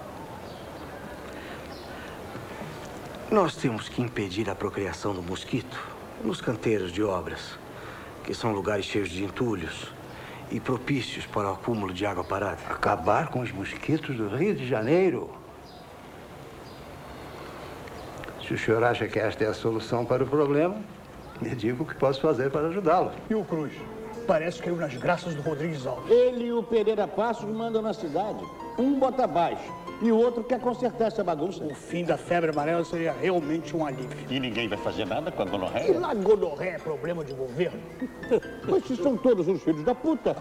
Nós temos que impedir a procriação do mosquito nos canteiros de obras, que são lugares cheios de entulhos e propícios para o acúmulo de água parada. Acabar com os mosquitos do Rio de Janeiro? Se o senhor acha que esta é a solução para o problema, me diga o que posso fazer para ajudá-lo. E o Cruz? Parece que caiu nas graças do Rodrigues Alves. Ele e o Pereira Passos mandam na cidade. Um bota abaixo e o outro quer consertar essa bagunça. O fim da febre amarela seria realmente um alívio. E ninguém vai fazer nada com a E gonorreia? lá gonorreia é problema de governo? Mas se são todos os filhos da puta.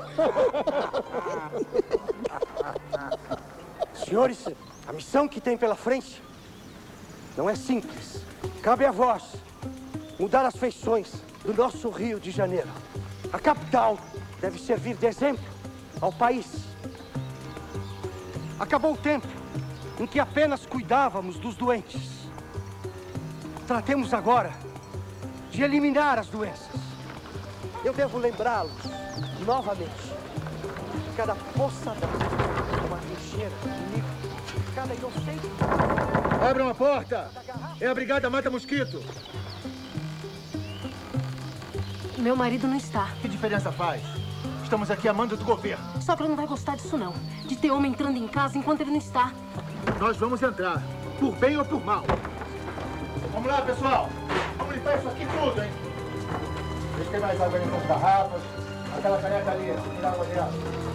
Senhores, a missão que tem pela frente não é simples. Cabe a vós mudar as feições do nosso Rio de Janeiro. A capital deve servir de exemplo ao país. Acabou o tempo em que apenas cuidávamos dos doentes. Tratemos agora de eliminar as doenças. Eu devo lembrá-los novamente. Cada poça d'água, uma trincheira, um nicho, cada inocente. Abram a porta! É a Brigada Mata Mosquito. Meu marido não está. Que diferença faz? Estamos aqui a mando do governo. Sogra não vai gostar disso, não. De ter homem entrando em casa enquanto ele não está. Nós vamos entrar, por bem ou por mal. Vamos lá, pessoal. Vamos limpar isso aqui tudo, hein? Vê se tem mais água ali nas garrafas. Aquela caneca ali, tira água dela.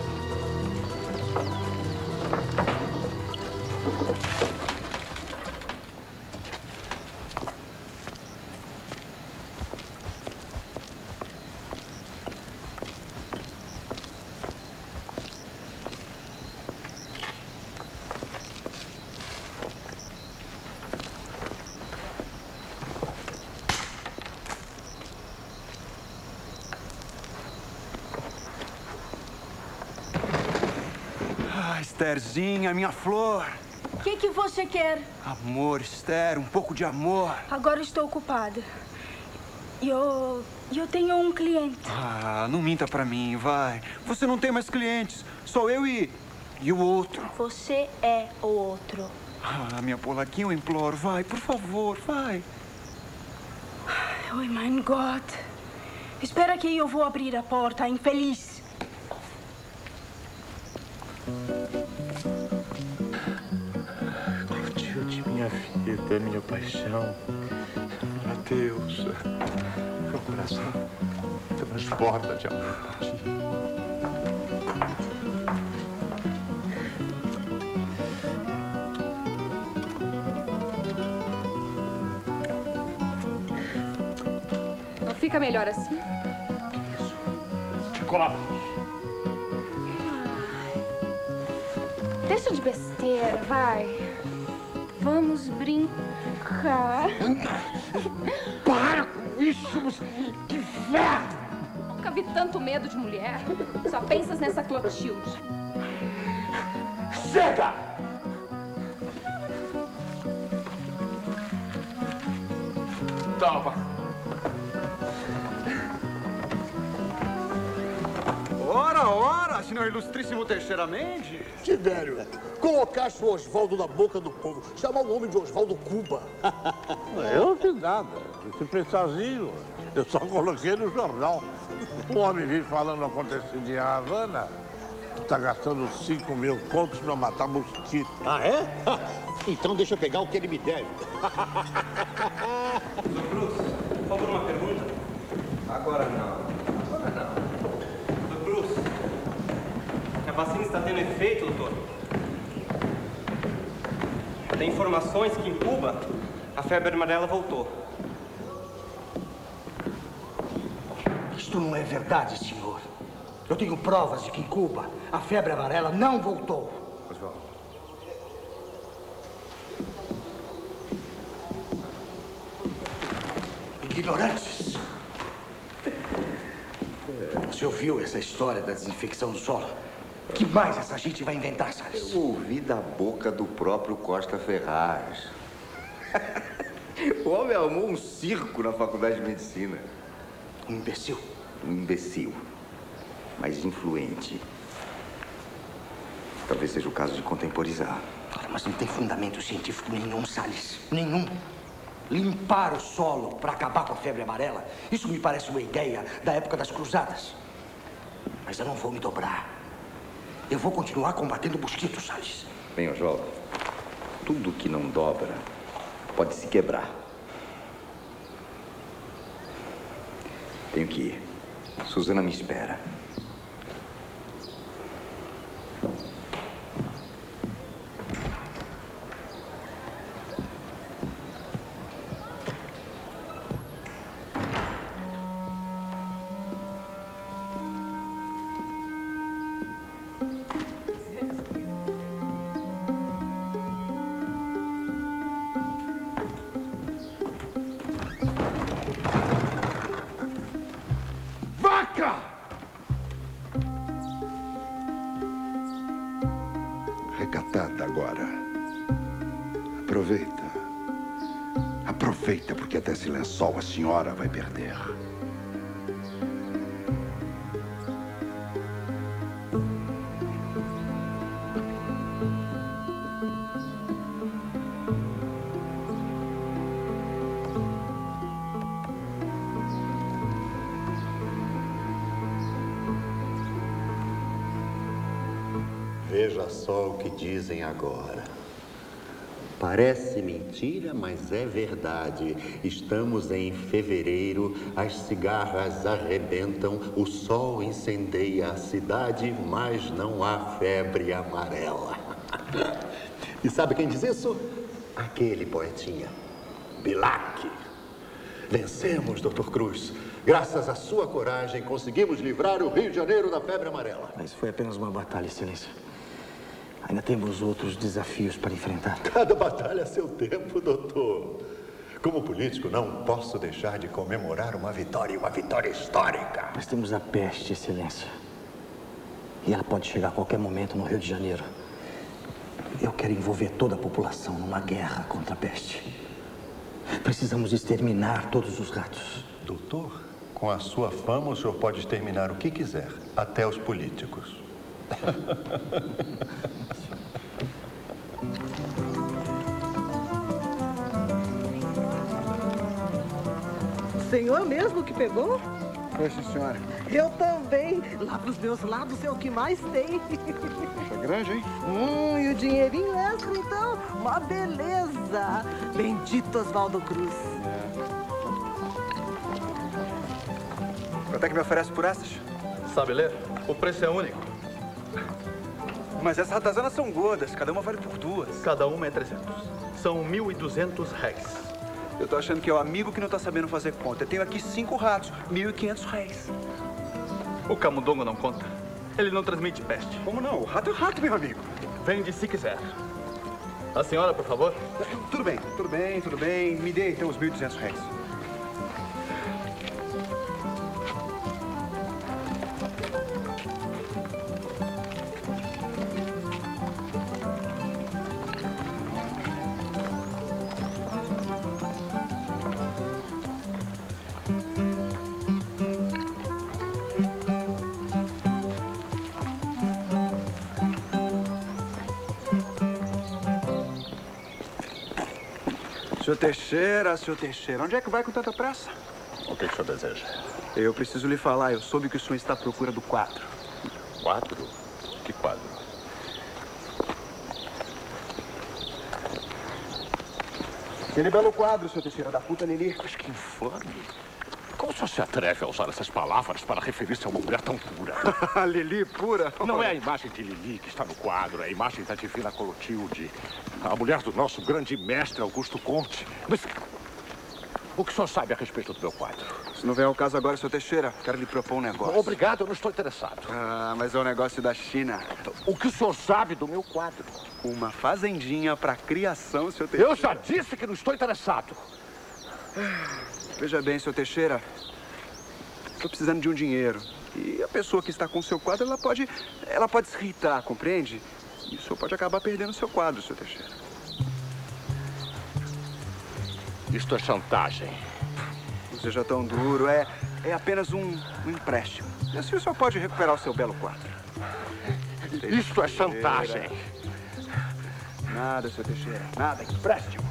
Estherzinha, minha flor. O que, que você quer? Amor, Esther, um pouco de amor. Agora estou ocupada. Eu... eu tenho um cliente. Ah, não minta pra mim, vai. Você não tem mais clientes. Só eu e... e o outro. Você é o outro. Ah, minha polaquinha, eu imploro. Vai, por favor, vai. Oh, mein Gott. Espera que eu vou abrir a porta, infeliz. Clotilde, minha vida, minha paixão. Adeus. Meu coração transborda de amor por ti. fica melhor assim. Chocolate. Deixa de besteira, vai. Vamos brincar. Para com isso, mas que inferno! Nunca vi tanto medo de mulher. Só pensas nessa Clotilde. Chega! Toma. Ora, ora, senhor ilustríssimo Teixeira Mendes. Tibério, colocaste o Oswaldo na boca do povo. Chamar o nome de Oswaldo Cuba. Eu não fiz nada. Esse pensazinho, eu só coloquei no jornal. O homem vive falando acontecido em Havana. Tá gastando cinco mil contos pra matar mosquito. Ah, é? Então deixa eu pegar o que ele me deve. Doutor Bruce, por favor, uma pergunta? Agora não. Agora não. Doutor Bruce, a vacina está tendo efeito, doutor? Tem informações que em Cuba a febre amarela voltou. Isto não é verdade, senhor. Eu tenho provas de que em Cuba a febre amarela não voltou. Oswaldo. Ignorantes. Você ouviu essa história da desinfecção do solo? O que mais essa gente vai inventar, Salles? Eu ouvi da boca do próprio Costa Ferraz. O homem armou um circo na faculdade de medicina. Um imbecil? Um imbecil, mas influente. Talvez seja o caso de contemporizar. Ora, mas não tem fundamento científico nenhum, Salles. Nenhum. Limpar o solo para acabar com a febre amarela, isso me parece uma ideia da época das cruzadas. Mas eu não vou me dobrar. Eu vou continuar combatendo mosquitos, Salles. Bem, Oswaldo, tudo que não dobra pode se quebrar. Tenho que ir. Suzana me espera. Recatada agora. Aproveita. Aproveita, porque até esse lençol a senhora vai perder. Veja só o que dizem agora. Parece mentira, mas é verdade. Estamos em fevereiro, as cigarras arrebentam, o sol incendeia a cidade, mas não há febre amarela. E sabe quem diz isso? Aquele poetinha, Bilac. Vencemos, doutor Cruz. Graças à sua coragem, conseguimos livrar o Rio de Janeiro da febre amarela. Mas foi apenas uma batalha, Excelência. Ainda temos outros desafios para enfrentar. Cada batalha a seu tempo, doutor. Como político, não posso deixar de comemorar uma vitória, uma vitória histórica. Nós temos a peste, Excelência. E ela pode chegar a qualquer momento no Rio de Janeiro. Eu quero envolver toda a população numa guerra contra a peste. Precisamos exterminar todos os ratos. Doutor, com a sua fama, o senhor pode exterminar o que quiser, até os políticos. O senhor mesmo que pegou? Foi, sim, senhora. Eu também. Lá pros meus lados é o que mais tem. Foi grande, hein? Hum, e o dinheirinho extra, então? Uma beleza. Bendito Oswaldo Cruz. Quanto é que me oferece por essas? Sabe ler? O preço é único. Mas essas ratazanas são gordas. Cada uma vale por duas. Cada uma é trezentos. São mil e duzentos réis. Eu tô achando que é o amigo que não tá sabendo fazer conta. Eu tenho aqui cinco ratos, mil e quinhentos réis. O camundongo não conta. Ele não transmite peste. Como não? O rato é rato, meu amigo. Vende se quiser. A senhora, por favor? Tudo bem, tudo bem, tudo bem. Me dê então os mil e duzentos réis. Senhor Teixeira, senhor Teixeira, onde é que vai com tanta pressa? O que, que o senhor deseja? Eu preciso lhe falar, eu soube que o senhor está à procura do quadro. Quadro? Que quadro? Aquele belo quadro, senhor Teixeira, da puta Lili. Mas que infame! Como o senhor se atreve a usar essas palavras para referir-se a uma mulher tão pura? Lili pura? Não é a imagem de Lili que está no quadro, é a imagem da divina Clotilde, a mulher do nosso grande mestre Augusto Conte. Mas o que o senhor sabe a respeito do meu quadro? Se não vier ao caso agora, senhor Teixeira, quero lhe propor um negócio. Obrigado, eu não estou interessado. Ah, mas é um negócio da China. O que o senhor sabe do meu quadro? Uma fazendinha para criação, senhor Teixeira. Eu já disse que não estou interessado. Veja bem, senhor Teixeira, estou precisando de um dinheiro. E a pessoa que está com o seu quadro, ela pode, ela pode se irritar, compreende? E o senhor pode acabar perdendo o seu quadro, senhor Teixeira. Isto é chantagem. Não seja tão duro, é, é apenas um, um empréstimo. E assim o senhor pode recuperar o seu belo quadro. Isto é chantagem. Nada, senhor Teixeira, nada, empréstimo.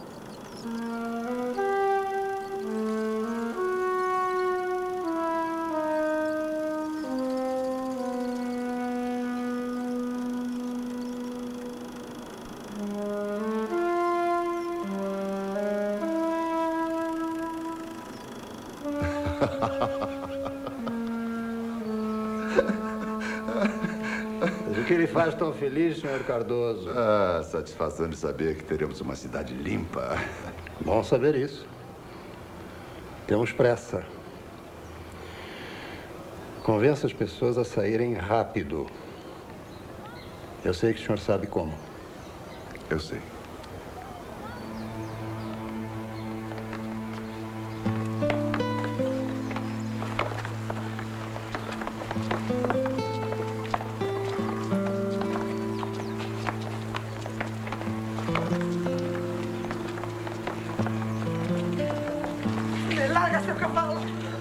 Mas o que ele faz tão feliz, senhor Cardoso? Ah, satisfação de saber que teremos uma cidade limpa. Bom saber isso. Temos pressa. Convença as pessoas a saírem rápido. Eu sei que o senhor sabe como. Eu sei. Larga seu cavalo!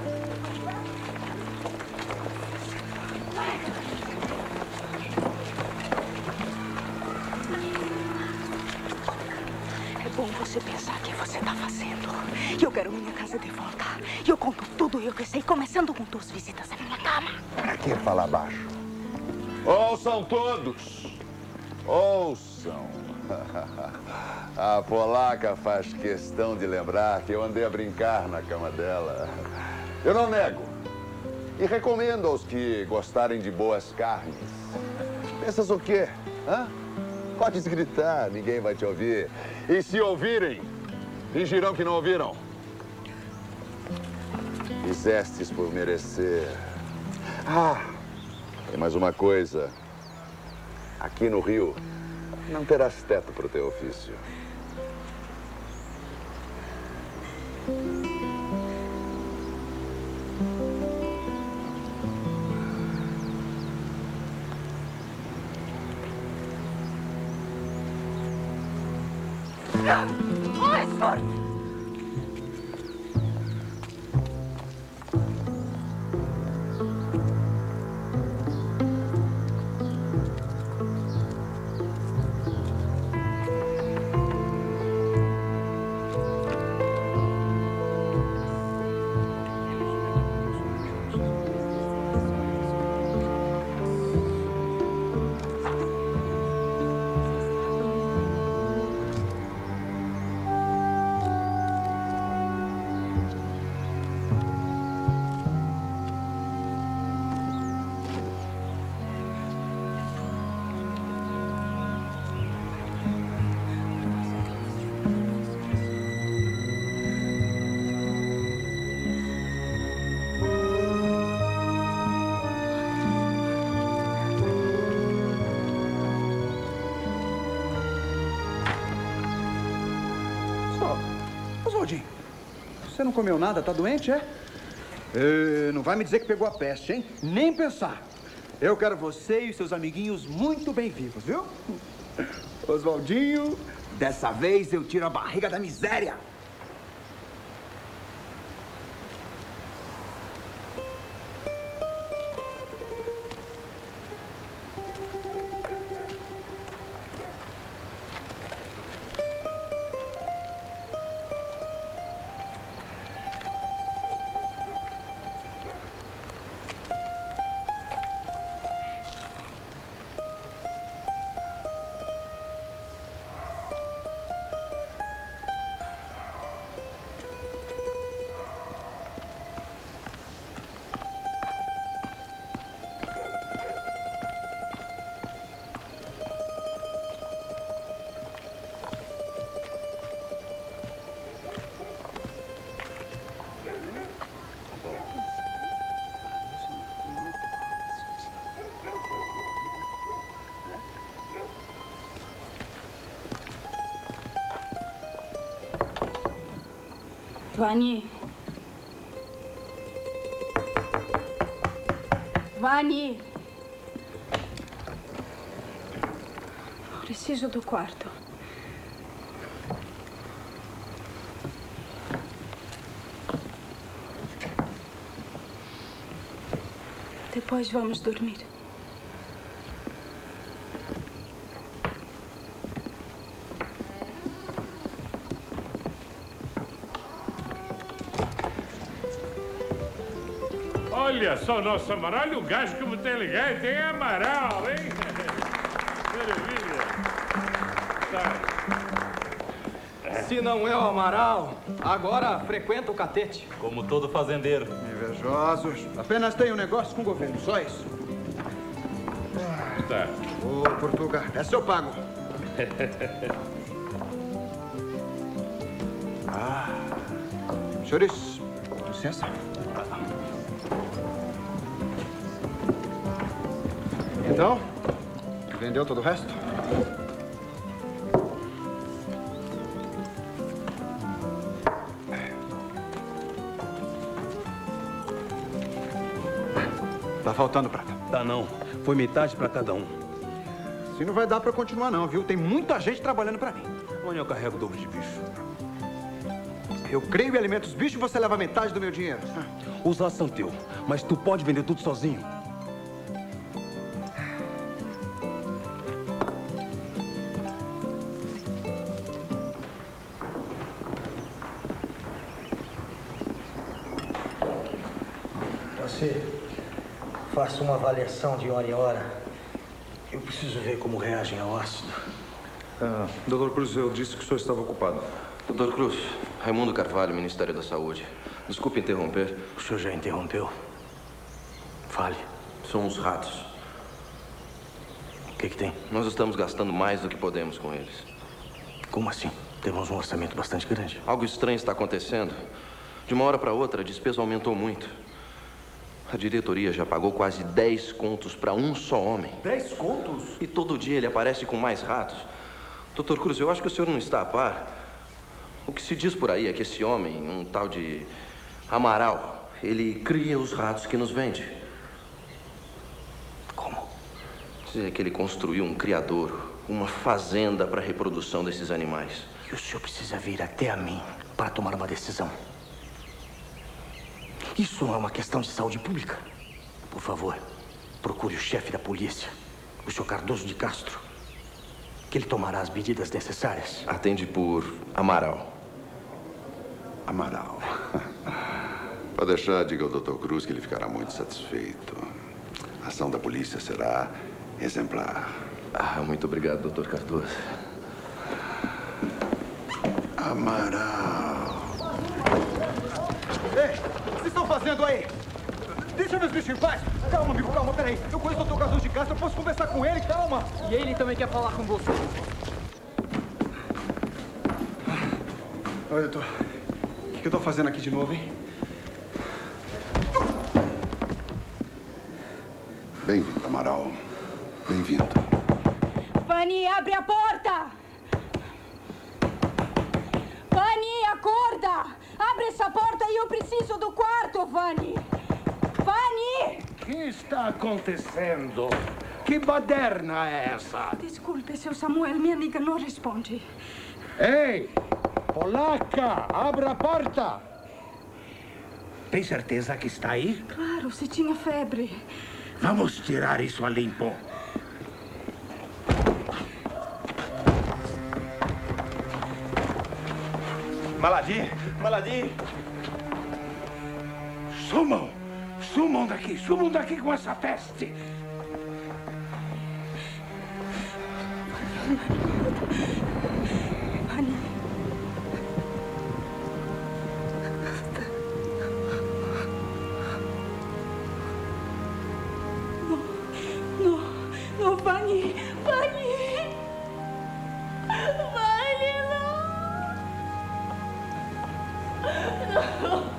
É bom você pensar o que você está fazendo. Eu quero minha casa de volta. Eu conto tudo eu que sei, começando com tuas visitas à minha cama. Pra que falar baixo? Ouçam todos! Ouçam! A polaca faz questão de lembrar que eu andei a brincar na cama dela. Eu não nego. E recomendo aos que gostarem de boas carnes. Pensas o quê? Hã? Podes gritar, ninguém vai te ouvir. E se ouvirem, fingirão que não ouviram. Fizestes por merecer. Ah, tem mais uma coisa. Aqui no Rio, não terás teto para o teu ofício. Mais forte! Você não comeu nada? Tá doente, é? E não vai me dizer que pegou a peste, hein? Nem pensar. Eu quero você e seus amiguinhos muito bem vivos, viu? Oswaldinho, dessa vez eu tiro a barriga da miséria. Vani. Vani. Preciso do quarto. Depois vamos dormir. Olha só, nosso Amaral, olha o gajo que me tem ligado, tem Amaral, hein? Maravilha. Tá. Se não é o Amaral, agora frequenta o catete. Como todo fazendeiro. Invejosos. Apenas tem um negócio com o governo, só isso. Tá. Ô, Portuga, essa eu pago. Ah. Senhores, licença. Então, vendeu todo o resto? Tá faltando prata. Tá não. Foi metade pra cada um. Assim não vai dar pra continuar não, viu? Tem muita gente trabalhando pra mim. Onde eu carrego o dobro de bicho? Eu creio em alimentos bicho e você leva metade do meu dinheiro. Os lados são teu, mas tu pode vender tudo sozinho. Você faça uma avaliação de hora em hora. Eu preciso ver como reagem ao ácido. Ah, doutor Cruz, eu disse que o senhor estava ocupado. doutor Cruz, Raimundo Carvalho, Ministério da Saúde. Desculpe interromper. O senhor já interrompeu? Fale. São os ratos. O que que tem? Nós estamos gastando mais do que podemos com eles. Como assim? Temos um orçamento bastante grande. Algo estranho está acontecendo. De uma hora para outra, a despesa aumentou muito. A diretoria já pagou quase dez contos para um só homem. Dez contos? E todo dia ele aparece com mais ratos. doutor Cruz, eu acho que o senhor não está a par. O que se diz por aí é que esse homem, um tal de Amaral, ele cria os ratos que nos vende. Como? Dizer que ele construiu um criadouro, uma fazenda para a reprodução desses animais. E o senhor precisa vir até a mim para tomar uma decisão. Isso não é uma questão de saúde pública. Por favor, procure o chefe da polícia, o senhor Cardoso de Castro, que ele tomará as medidas necessárias. Atende por Amaral. Amaral. Pode deixar, diga ao doutor Cruz que ele ficará muito satisfeito. A ação da polícia será exemplar. Ah, muito obrigado, doutor Cardoso. Amaral. Ei, o que vocês estão fazendo aí? Deixa meus bichos em paz. Calma, amigo, calma, peraí. Eu conheço o doutor Cardoso de Castro, eu posso conversar com ele, calma. E ele também quer falar com você. Oi, doutor. O que eu tô fazendo aqui de novo, hein? Bem-vindo, Amaral. Bem-vindo. Fanny, abre a porta! Fanny, acorda! Abre essa porta e eu preciso do quarto, Vani! Vani! O que está acontecendo? Que baderna é essa? Desculpe, seu Samuel, minha amiga não responde. Ei! Polaca, abra a porta! Tem certeza que está aí? Claro, se tinha febre. Vamos tirar isso a limpo. Maladi, Maladi. Sumam! Sumam daqui! Sumam daqui com essa peste! Vani. Não, não, não, Vani, Vani. Vani, não. Não.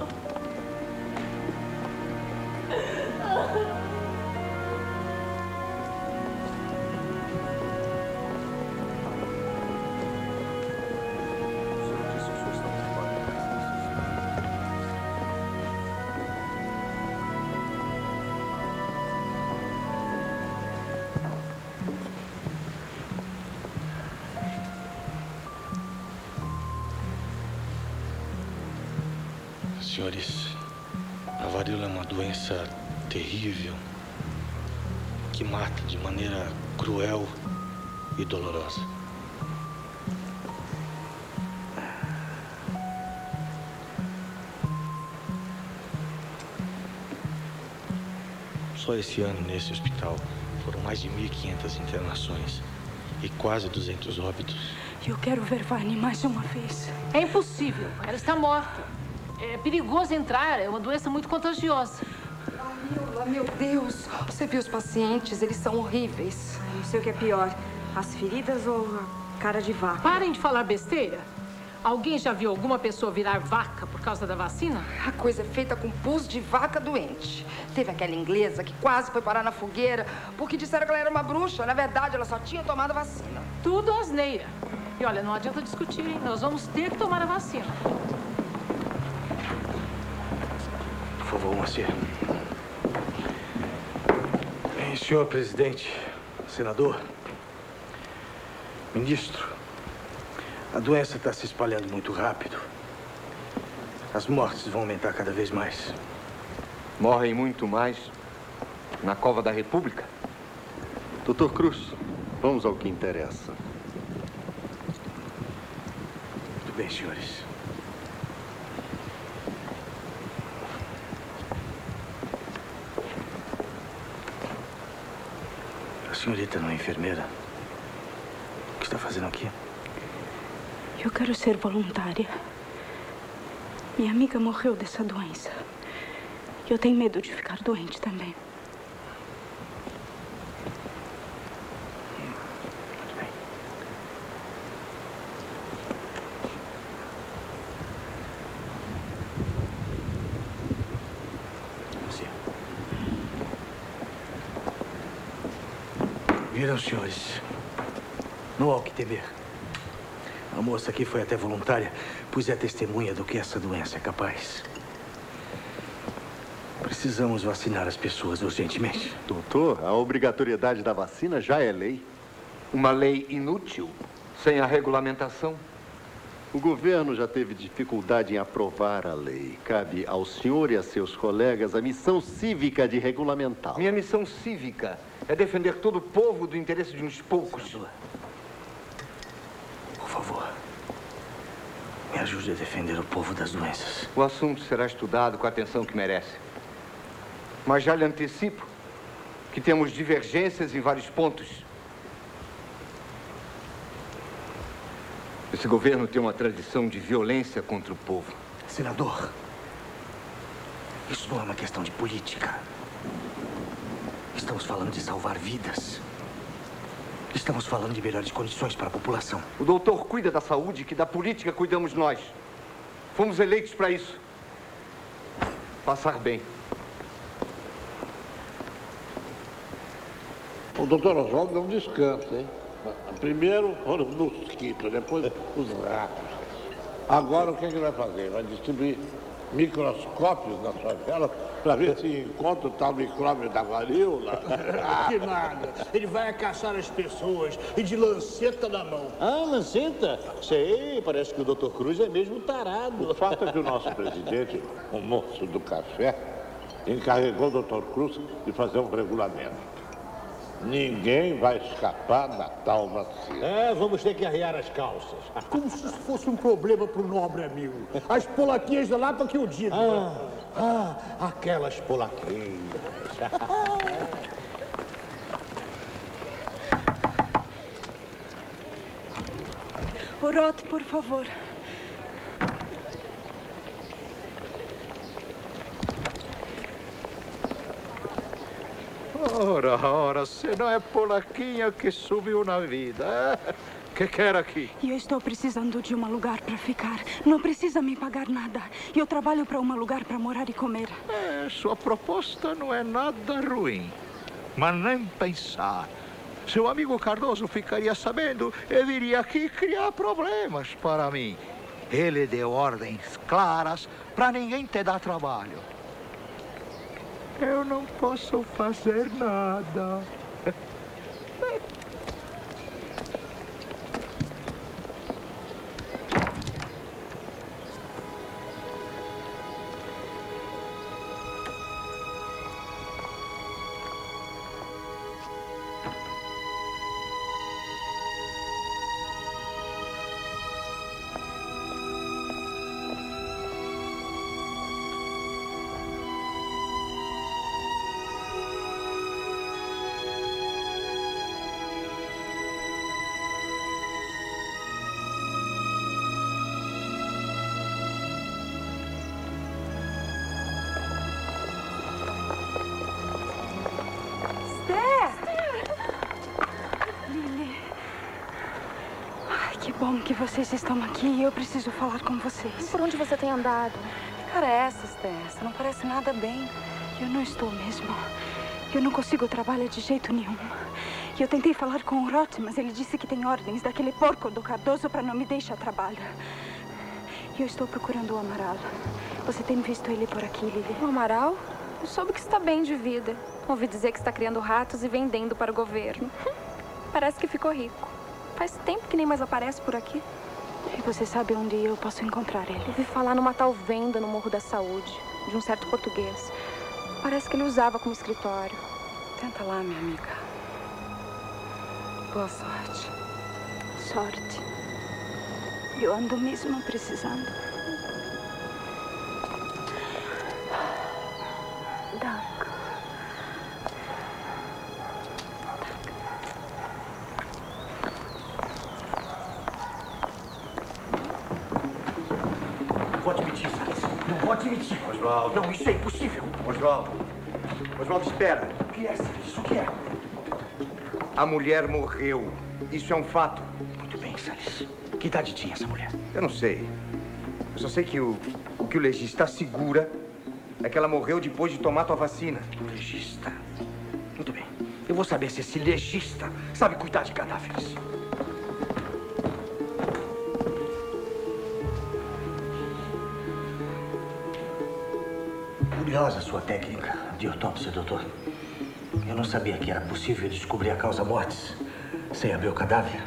Senhores, a varíola é uma doença terrível que mata de maneira cruel e dolorosa. Só esse ano, nesse hospital, foram mais de mil e quinhentas internações e quase duzentos óbitos. Eu quero ver Vani mais uma vez. É impossível. Ela está morta. É perigoso entrar. É uma doença muito contagiosa. Camila, meu Deus. Você viu os pacientes? Eles são horríveis. Não sei o que é pior. As feridas ou a cara de vaca? Parem de falar besteira. Alguém já viu alguma pessoa virar vaca por causa da vacina? A coisa é feita com pus de vaca doente. Teve aquela inglesa que quase foi parar na fogueira porque disseram que ela era uma bruxa. Na verdade, ela só tinha tomado vacina. Tudo asneira. E olha, não adianta discutir, hein? Nós vamos ter que tomar a vacina. Por favor, Monsieur. Bem, senhor presidente, senador, ministro, a doença está se espalhando muito rápido. As mortes vão aumentar cada vez mais. Morrem muito mais na Cova da República? doutor Cruz, vamos ao que interessa. Muito bem, senhores. A senhorita não é enfermeira? O que está fazendo aqui? Eu quero ser voluntária. Minha amiga morreu dessa doença. Eu tenho medo de ficar doente também. Muito bem. Você. Viram, senhores? Não há o que temer. A moça aqui foi até voluntária, pois é testemunha do que essa doença é capaz. Precisamos vacinar as pessoas urgentemente. Doutor, a obrigatoriedade da vacina já é lei. Uma lei inútil, sem a regulamentação. O governo já teve dificuldade em aprovar a lei. Cabe ao senhor e a seus colegas a missão cívica de regulamentá-la. Minha missão cívica é defender todo o povo do interesse de uns poucos. Senador, por favor, me ajude a defender o povo das doenças. O assunto será estudado com a atenção que merece. Mas já lhe antecipo que temos divergências em vários pontos. Esse governo tem uma tradição de violência contra o povo. Senador, isso não é uma questão de política. Estamos falando de salvar vidas. Estamos falando de melhores condições para a população. O doutor cuida da saúde, que da política cuidamos nós. Fomos eleitos para isso. Passar bem. O doutor Oswaldo não descansa, hein? Primeiro foram os mosquitos, depois os ratos. Agora o que, é que vai fazer? Vai distribuir microscópios nas favelas para ver se encontra o tal micróbio da varíola? Que nada. Ele vai caçar as pessoas e de lanceta na mão. Ah, lanceta? Sei, parece que o doutor Cruz é mesmo tarado. O fato é que o nosso presidente, o moço do café, encarregou o doutor Cruz de fazer um regulamento. Ninguém vai escapar da tal vacina. É, vamos ter que arriar as calças. Como se isso fosse um problema para o nobre amigo. As polaquinhas da Lapa que eu digo. Ah, ah, aquelas polaquinhas. Orote, por favor. Ora, ora, se não é polaquinha que subiu na vida. O que quer aqui? Eu estou precisando de um lugar para ficar. Não precisa me pagar nada. Eu trabalho para um lugar para morar e comer. É, sua proposta não é nada ruim. Mas nem pensar. Seu amigo Cardoso ficaria sabendo e viria aqui criar problemas para mim. Ele deu ordens claras para ninguém te dar trabalho. Eu não posso fazer nada. Bom que vocês estão aqui e eu preciso falar com vocês. Por onde você tem andado? Que cara é essa, Stessa? Não parece nada bem. Eu não estou mesmo. Eu não consigo trabalhar de jeito nenhum. Eu tentei falar com o Roth, mas ele disse que tem ordens daquele porco do Cardoso para não me deixar trabalhar. Eu estou procurando o Amaral. Você tem visto ele por aqui, Lili? O Amaral? Eu soube que está bem de vida. Ouvi dizer que está criando ratos e vendendo para o governo. Parece que ficou rico. Faz tempo que nem mais aparece por aqui. E você sabe onde eu posso encontrar ele? Ouvi falar numa tal venda no Morro da Saúde, de um certo português. Parece que ele usava como escritório. Tenta lá, minha amiga. Boa sorte. Sorte. Eu ando mesmo precisando. Danke. Pode admitir, Salles. Não pode admitir. Oswaldo. Não, isso é impossível. Oswaldo. Oswaldo, espera. O que é, Salles? Isso o que é? A mulher morreu. Isso é um fato. Muito bem, Salles. Que idade tinha essa mulher? Eu não sei. Eu só sei que o, o que o legista assegura é que ela morreu depois de tomar tua vacina. O legista? Muito bem. Eu vou saber se esse legista sabe cuidar de cadáveres. Curiosa a sua técnica de autópsia, doutor. Eu não sabia que era possível descobrir a causa mortis sem abrir o cadáver.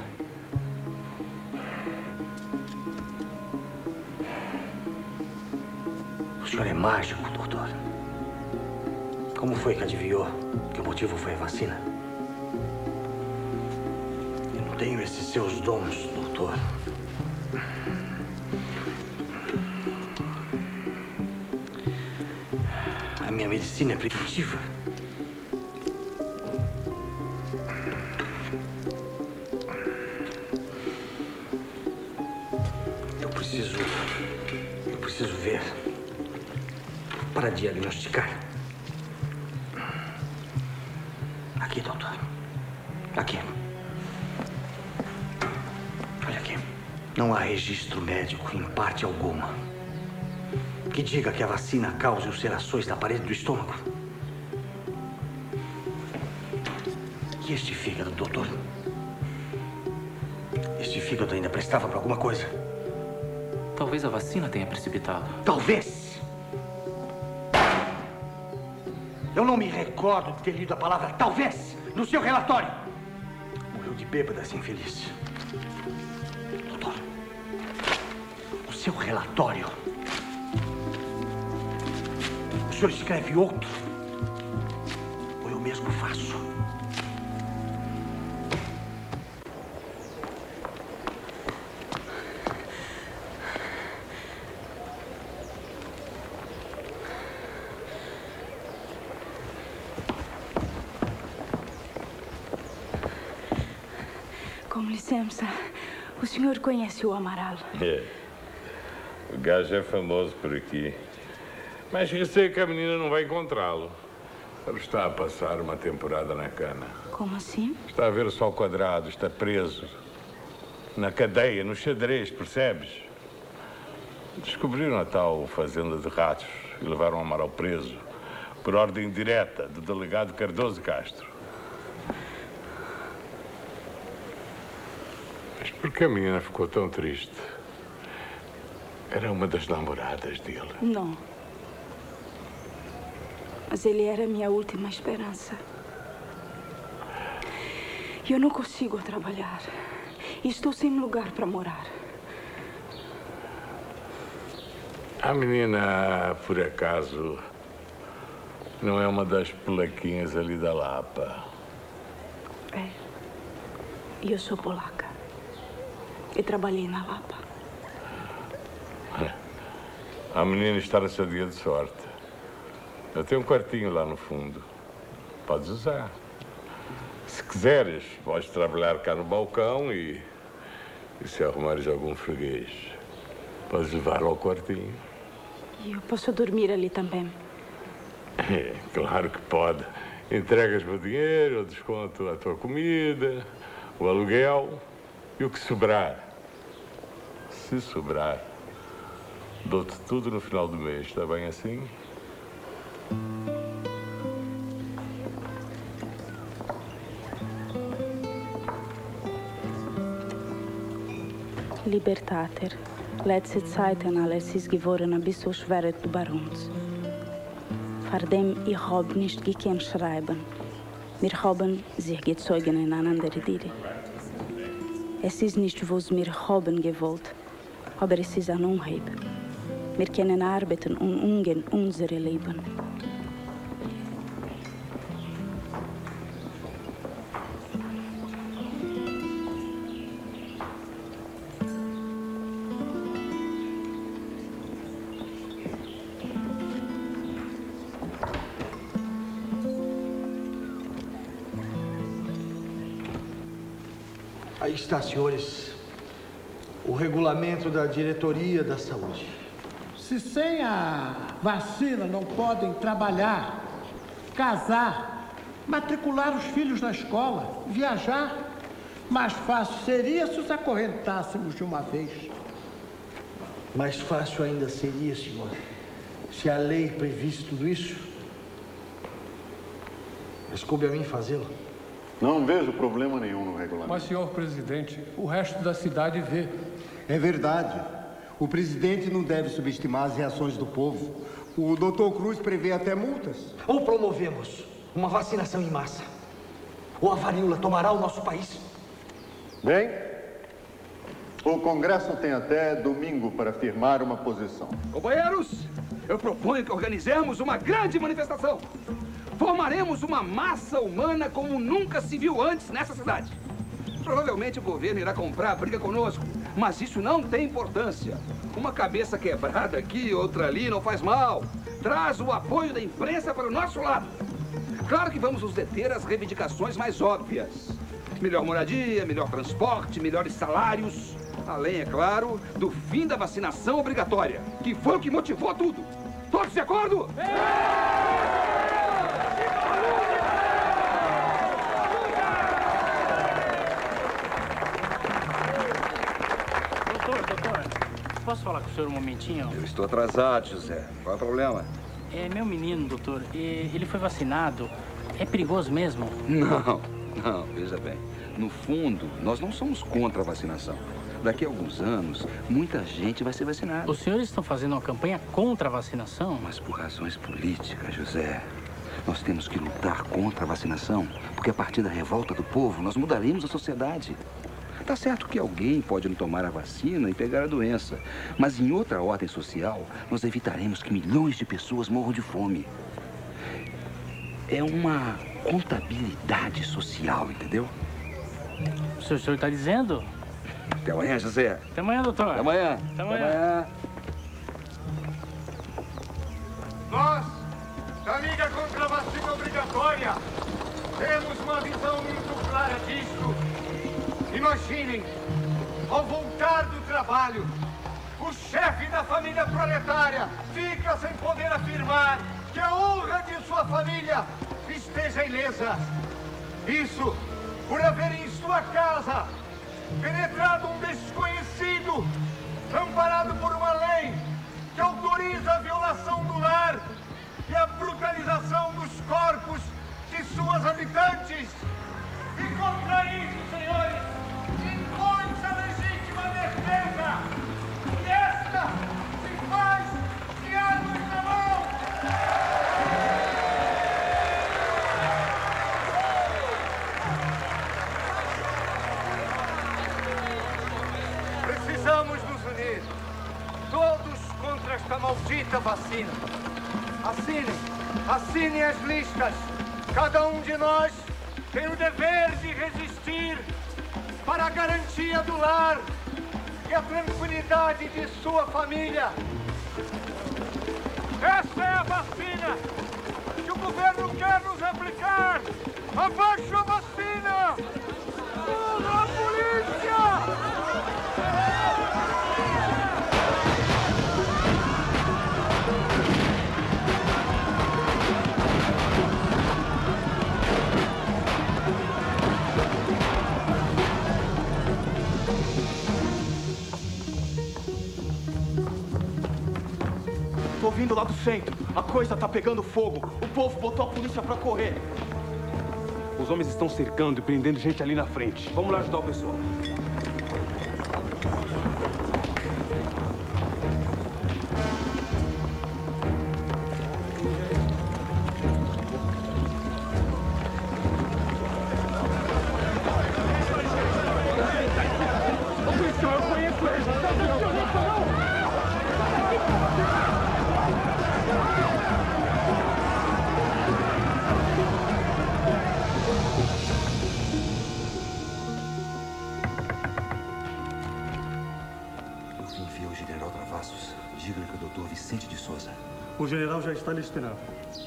O senhor é mágico, doutor. Como foi que adivinhou que o motivo foi a vacina? Eu não tenho esses seus dons, doutor. A minha medicina é primitiva. Eu preciso... Eu preciso ver para diagnosticar. Aqui, doutor. Aqui. Olha aqui. Não há registro médico, em parte alguma, que diga que a vacina cause ulcerações na parede do estômago. E este fígado, doutor? Este fígado ainda prestava para alguma coisa? Talvez a vacina tenha precipitado. Talvez. Eu não me recordo de ter lido a palavra talvez no seu relatório. Morreu de bêbada, essa infeliz. Doutor, o seu relatório, o senhor escreve outro, ou eu mesmo faço? Com licença, o senhor conhece o Amaral? É. O gajo é famoso por aqui. Mas receio que a menina não vai encontrá-lo. Ele está a passar uma temporada na cana. Como assim? Está a ver o sol quadrado, está preso. Na cadeia, no xadrez, percebes? Descobriram a tal fazenda de ratos e levaram o Amaral preso. Por ordem direta do delegado Cardoso Castro. Mas por que a menina ficou tão triste? Era uma das namoradas dele. Não. Mas ele era minha última esperança. Eu não consigo trabalhar. Estou sem lugar para morar. A menina, por acaso, não é uma das polaquinhas ali da Lapa? É. Eu sou polaca. E trabalhei na Lapa. A menina está nessa dia de sorte. Eu tenho um quartinho lá no fundo. Podes usar. Se quiseres, podes trabalhar cá no balcão e, e se arrumares algum freguês, podes levá-lo ao quartinho. E eu posso dormir ali também? É, claro que pode. Entregas-me o dinheiro, eu desconto a tua comida, o aluguel e o que sobrar. Se sobrar, dou-te tudo no final do mês, está bem assim? Libertater. Letzte Zeiten alles ist geworden ein bisschen schwerer bei uns. Vor dem ich hab nicht gekannt schreiben. Wir haben sich gezeugen in eine andere Dille. Es ist nicht, was wir haben gewollt, aber es ist ein Unheil. Wir können arbeiten und umgehen unser Leben. Aí está, senhores, o regulamento da Diretoria da Saúde. Se sem a vacina não podem trabalhar, casar, matricular os filhos na escola, viajar, mais fácil seria se os acorrentássemos de uma vez. Mais fácil ainda seria, senhor, se a lei previsse tudo isso. Mas coube a mim fazê-lo. Não vejo problema nenhum no regulamento. Mas, senhor presidente, o resto da cidade vê. É verdade. O presidente não deve subestimar as reações do povo. O doutor Cruz prevê até multas. Ou promovemos uma vacinação em massa, ou a varíola tomará o nosso país. Bem, o Congresso tem até domingo para firmar uma posição. Companheiros, eu proponho que organizemos uma grande manifestação. Formaremos uma massa humana como nunca se viu antes nessa cidade. Provavelmente o governo irá comprar a briga conosco, mas isso não tem importância. Uma cabeça quebrada aqui, outra ali, não faz mal. Traz o apoio da imprensa para o nosso lado. Claro que vamos nos deter às reivindicações mais óbvias. Melhor moradia, melhor transporte, melhores salários. Além, é claro, do fim da vacinação obrigatória, que foi o que motivou tudo. Todos de acordo? Posso falar com o senhor um momentinho? Eu estou atrasado, José. Qual é o problema? É meu menino, doutor. Ele foi vacinado. É perigoso mesmo? Não, não. Veja bem. No fundo, nós não somos contra a vacinação. Daqui a alguns anos, muita gente vai ser vacinada. Os senhores estão fazendo uma campanha contra a vacinação? Mas por razões políticas, José. Nós temos que lutar contra a vacinação, porque a partir da revolta do povo, nós mudaremos a sociedade. Tá certo que alguém pode não tomar a vacina e pegar a doença, mas em outra ordem social, nós evitaremos que milhões de pessoas morram de fome. É uma contabilidade social, entendeu? O senhor, o senhor está dizendo? Até amanhã, José. Até amanhã, doutor. Até amanhã. Até amanhã. Até amanhã. Nós, da Liga contra a Vacina Obrigatória, temos uma visão muito clara disso. Imaginem, ao voltar do trabalho, o chefe da família proletária fica sem poder afirmar que a honra de sua família esteja ilesa. Isso por haver em sua casa penetrado um desconhecido, amparado por uma lei que autoriza a violação do lar e a brutalização dos corpos de suas habitantes. E contra isso, senhores, impõe-se a legítima defesa. E esta se faz de armas na mão. Precisamos nos unir, todos contra esta maldita vacina. Assinem, assinem as listas. Cada um de nós tem o dever de resistir para a garantia do lar e a tranquilidade de sua família. Essa é a vacina que o governo quer nos aplicar. Abaixo a vacina! Pula a polícia! Tô vindo lá do centro. A coisa tá pegando fogo. O povo botou a polícia pra correr. Os homens estão cercando e prendendo gente ali na frente. Vamos lá ajudar o pessoal. O general já está lhe esperando.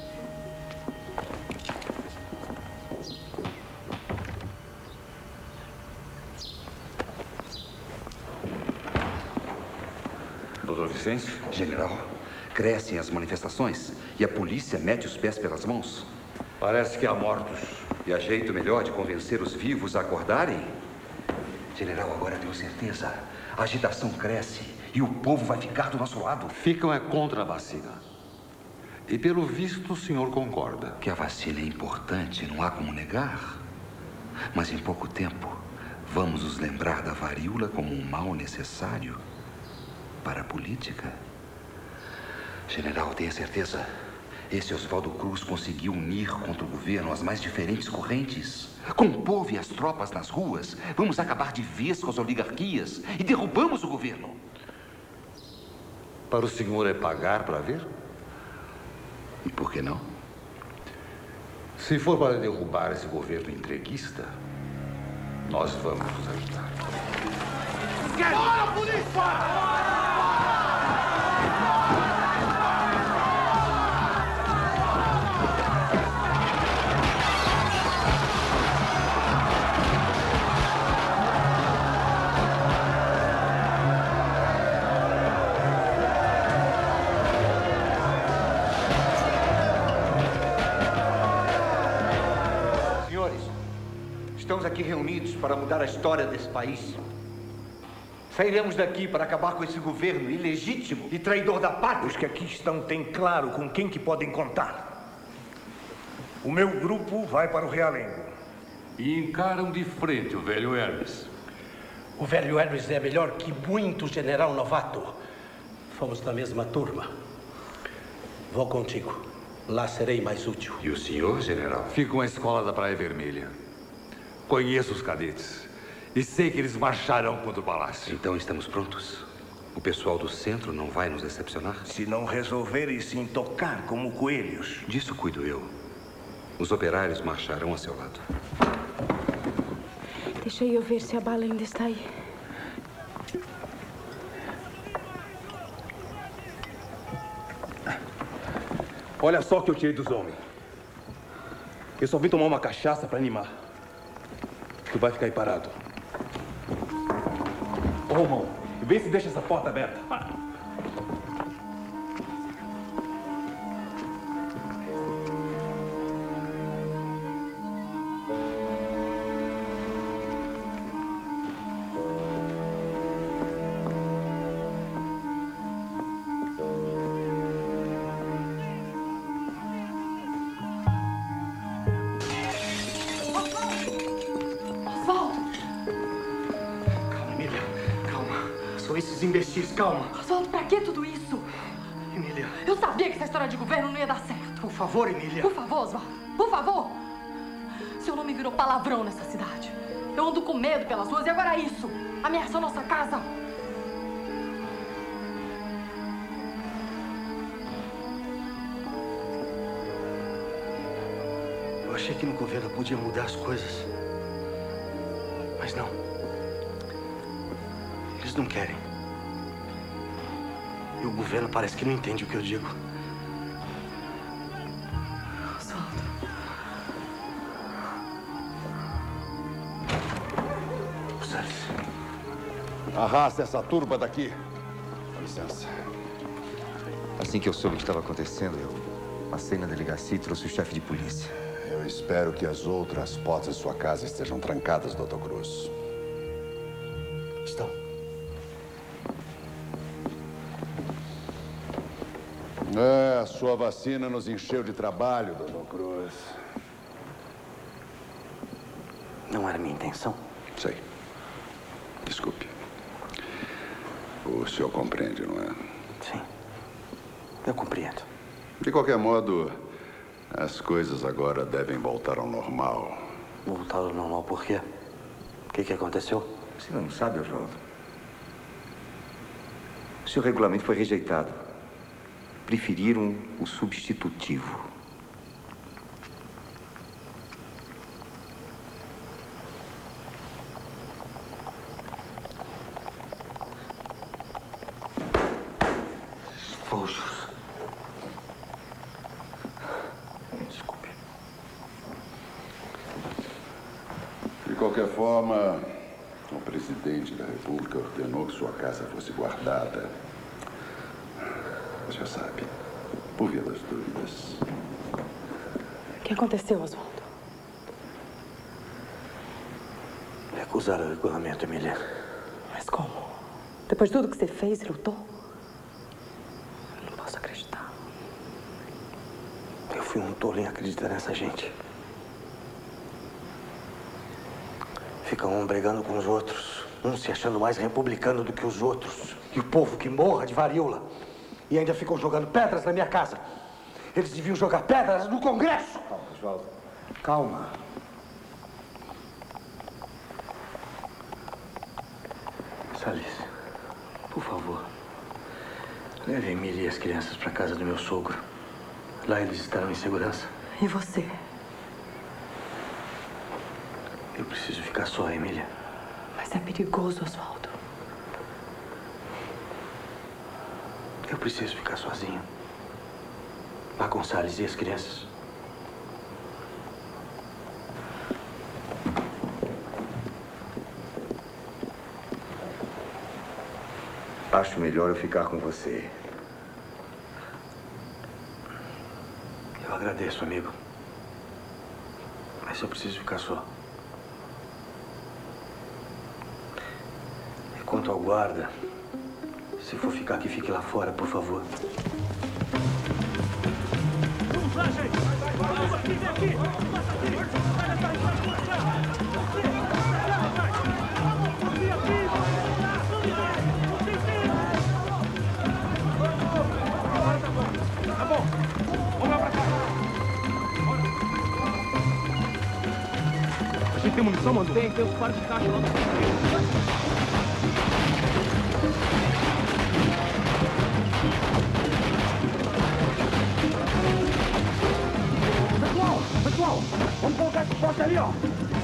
Doutor Vicente? General, crescem as manifestações e a polícia mete os pés pelas mãos. Parece que há mortos. E há jeito melhor de convencer os vivos a acordarem? General, agora tenho certeza. A agitação cresce e o povo vai ficar do nosso lado. Ficam é contra a vacina. E pelo visto o senhor concorda. Que a vacina é importante, não há como negar. Mas em pouco tempo, vamos nos lembrar da varíola como um mal necessário para a política. General, tenha certeza. Esse Oswaldo Cruz conseguiu unir contra o governo as mais diferentes correntes. Com o povo e as tropas nas ruas, vamos acabar de vez com as oligarquias e derrubamos o governo. Para o senhor é pagar para ver? E por que não? Se for para derrubar esse governo entreguista, nós vamos nos ajudar. Bora, polícia! Estamos aqui reunidos para mudar a história desse país. Sairemos daqui para acabar com esse governo ilegítimo e traidor da pátria. Os que aqui estão têm claro com quem que podem contar. O meu grupo vai para o Realengo. E encaram de frente o velho Hermes. O velho Harris é melhor que muito general novato. Fomos da mesma turma. Vou contigo. Lá serei mais útil. E o senhor, general? Fico com a escola da Praia Vermelha. Conheço os cadetes. E sei que eles marcharão contra o palácio. Então estamos prontos? O pessoal do centro não vai nos decepcionar? Se não resolverem se intocar como coelhos. Disso cuido eu. Os operários marcharão a seu lado. Deixa eu ver se a bala ainda está aí. Olha só o que eu tirei dos homens. Eu só vim tomar uma cachaça para animar. Tu vai ficar aí parado. Ô, Romão, vê se deixa essa porta aberta. Imbecis, calma. Oswaldo, pra que tudo isso? Emília. Eu sabia que essa história de governo não ia dar certo. Por favor, Emília. Por favor, Oswaldo. Por favor. Seu nome virou palavrão nessa cidade. Eu ando com medo pelas ruas e agora isso. Ameaçou nossa casa. Eu achei que no governo podia mudar as coisas. Mas não. Eles não querem. E o governo parece que não entende o que eu digo. Oswaldo. Salles. Arrasta essa turba daqui. Com licença. Assim que eu soube o que estava acontecendo, eu passei na delegacia e trouxe o chefe de polícia. Eu espero que as outras portas de sua casa estejam trancadas, doutor Cruz. Estão. É, a sua vacina nos encheu de trabalho, doutor Cruz. Não era minha intenção. Sei. Desculpe. O senhor compreende, não é? Sim. Eu compreendo. De qualquer modo, as coisas agora devem voltar ao normal. Voltar ao normal por quê? O que, que aconteceu? Você não sabe, Oswaldo? O seu regulamento foi rejeitado. Preferiram o substitutivo. Fojos. Desculpe. De qualquer forma, o presidente da República ordenou que sua casa fosse guardada. Você já sabe, por via das dúvidas. O que aconteceu, Oswaldo? Recusaram o regulamento, Emília. Mas como? Depois de tudo que você fez e lutou? Eu não posso acreditar. Eu fui um tolo em acreditar nessa gente. Ficam um brigando com os outros, um se achando mais republicano do que os outros. E o povo que morra de varíola. E ainda ficam jogando pedras na minha casa. Eles deviam jogar pedras no Congresso. Calma, Oswaldo. Calma. Salles, por favor, leve a Emília e as crianças para casa do meu sogro. Lá eles estarão em segurança. E você? Eu preciso ficar só, Emília. Mas é perigoso, Oswaldo. Eu preciso ficar sozinho. Vá com Salles e as crianças. Acho melhor eu ficar com você. Eu agradeço, amigo. Mas eu preciso ficar só. E quanto ao guarda, se for ficar aqui, fique lá fora, por favor. Vamos lá, gente! Vai, vai, vai! Vem aqui! Passa aqui! Vai, vai, vai! Vai, vai, vai! bom. Vamos lá pra cá. A gente tem munição, mano? Tem, tem os pares de caixa lá no Pessoal, pessoal, vamos colocar esse poste ali, ó.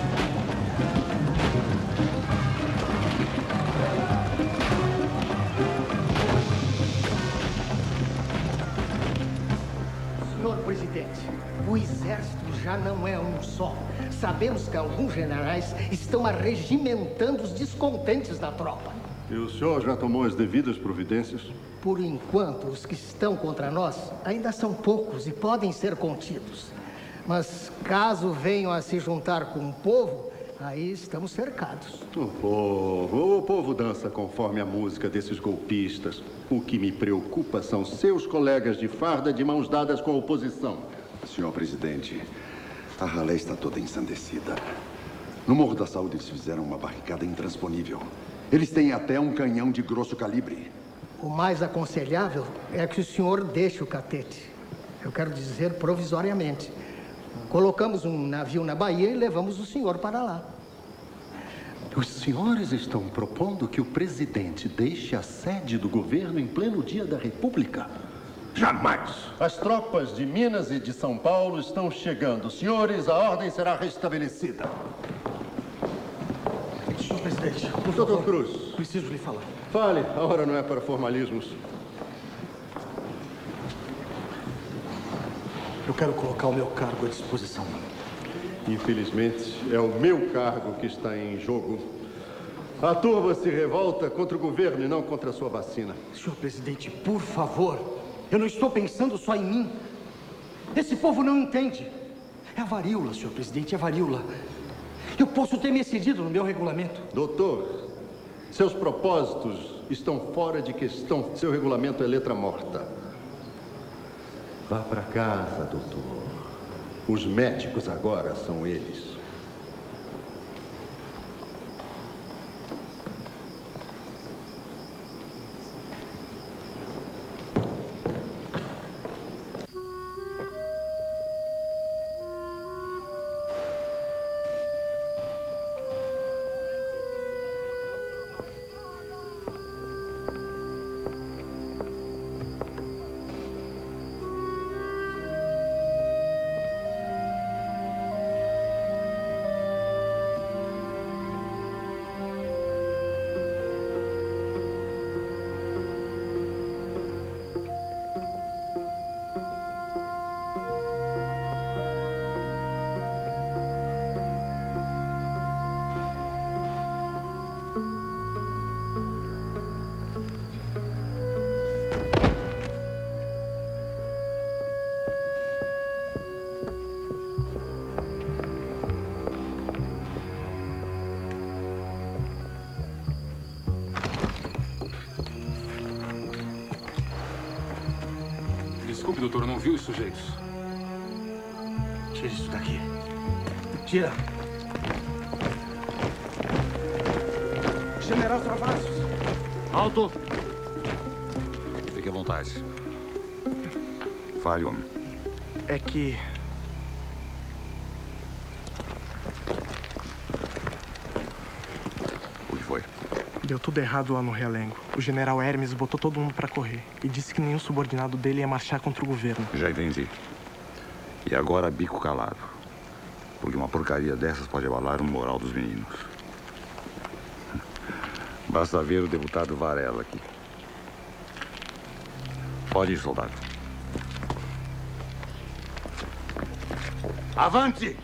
Senhor presidente, o exército já não é um só. Sabemos que alguns generais estão arregimentando os descontentes da tropa. E o senhor já tomou as devidas providências? Por enquanto, os que estão contra nós ainda são poucos e podem ser contidos. Mas caso venham a se juntar com o povo, aí estamos cercados. O povo, o povo dança conforme a música desses golpistas. O que me preocupa são seus colegas de farda de mãos dadas com a oposição. Senhor presidente, a ralé está toda ensandecida. No Morro da Saúde eles fizeram uma barricada intransponível. Eles têm até um canhão de grosso calibre. O mais aconselhável é que o senhor deixe o catete. Eu quero dizer provisoriamente. Colocamos um navio na Bahia e levamos o senhor para lá. Os senhores estão propondo que o presidente deixe a sede do governo em pleno dia da República? Jamais! As tropas de Minas e de São Paulo estão chegando. Senhores, a ordem será restabelecida. Senhor presidente, por Doutor favor, Cruz. preciso lhe falar. Fale, a hora não é para formalismos. Eu quero colocar o meu cargo à disposição. Infelizmente, é o meu cargo que está em jogo. A turma se revolta contra o governo e não contra a sua vacina. Senhor presidente, por favor, eu não estou pensando só em mim. Esse povo não entende. É a varíola, senhor presidente, é a varíola. Eu posso ter me excedido no meu regulamento. Doutor, seus propósitos estão fora de questão. Seu regulamento é letra morta. Vá para casa, doutor. Os médicos agora são eles. Desculpe, doutor, eu não vi os sujeitos. Tira isso daqui. Tira. General Travassos. Alto! Fique à vontade. Fale, homem. É que... O que foi? Deu tudo errado lá no Realengo. O general Hermes botou todo mundo pra correr e disse que nenhum subordinado dele ia marchar contra o governo. Já entendi. E agora bico calado. Porque uma porcaria dessas pode abalar o moral dos meninos. Basta ver o deputado Varela aqui. Pode ir, soldado. Avante!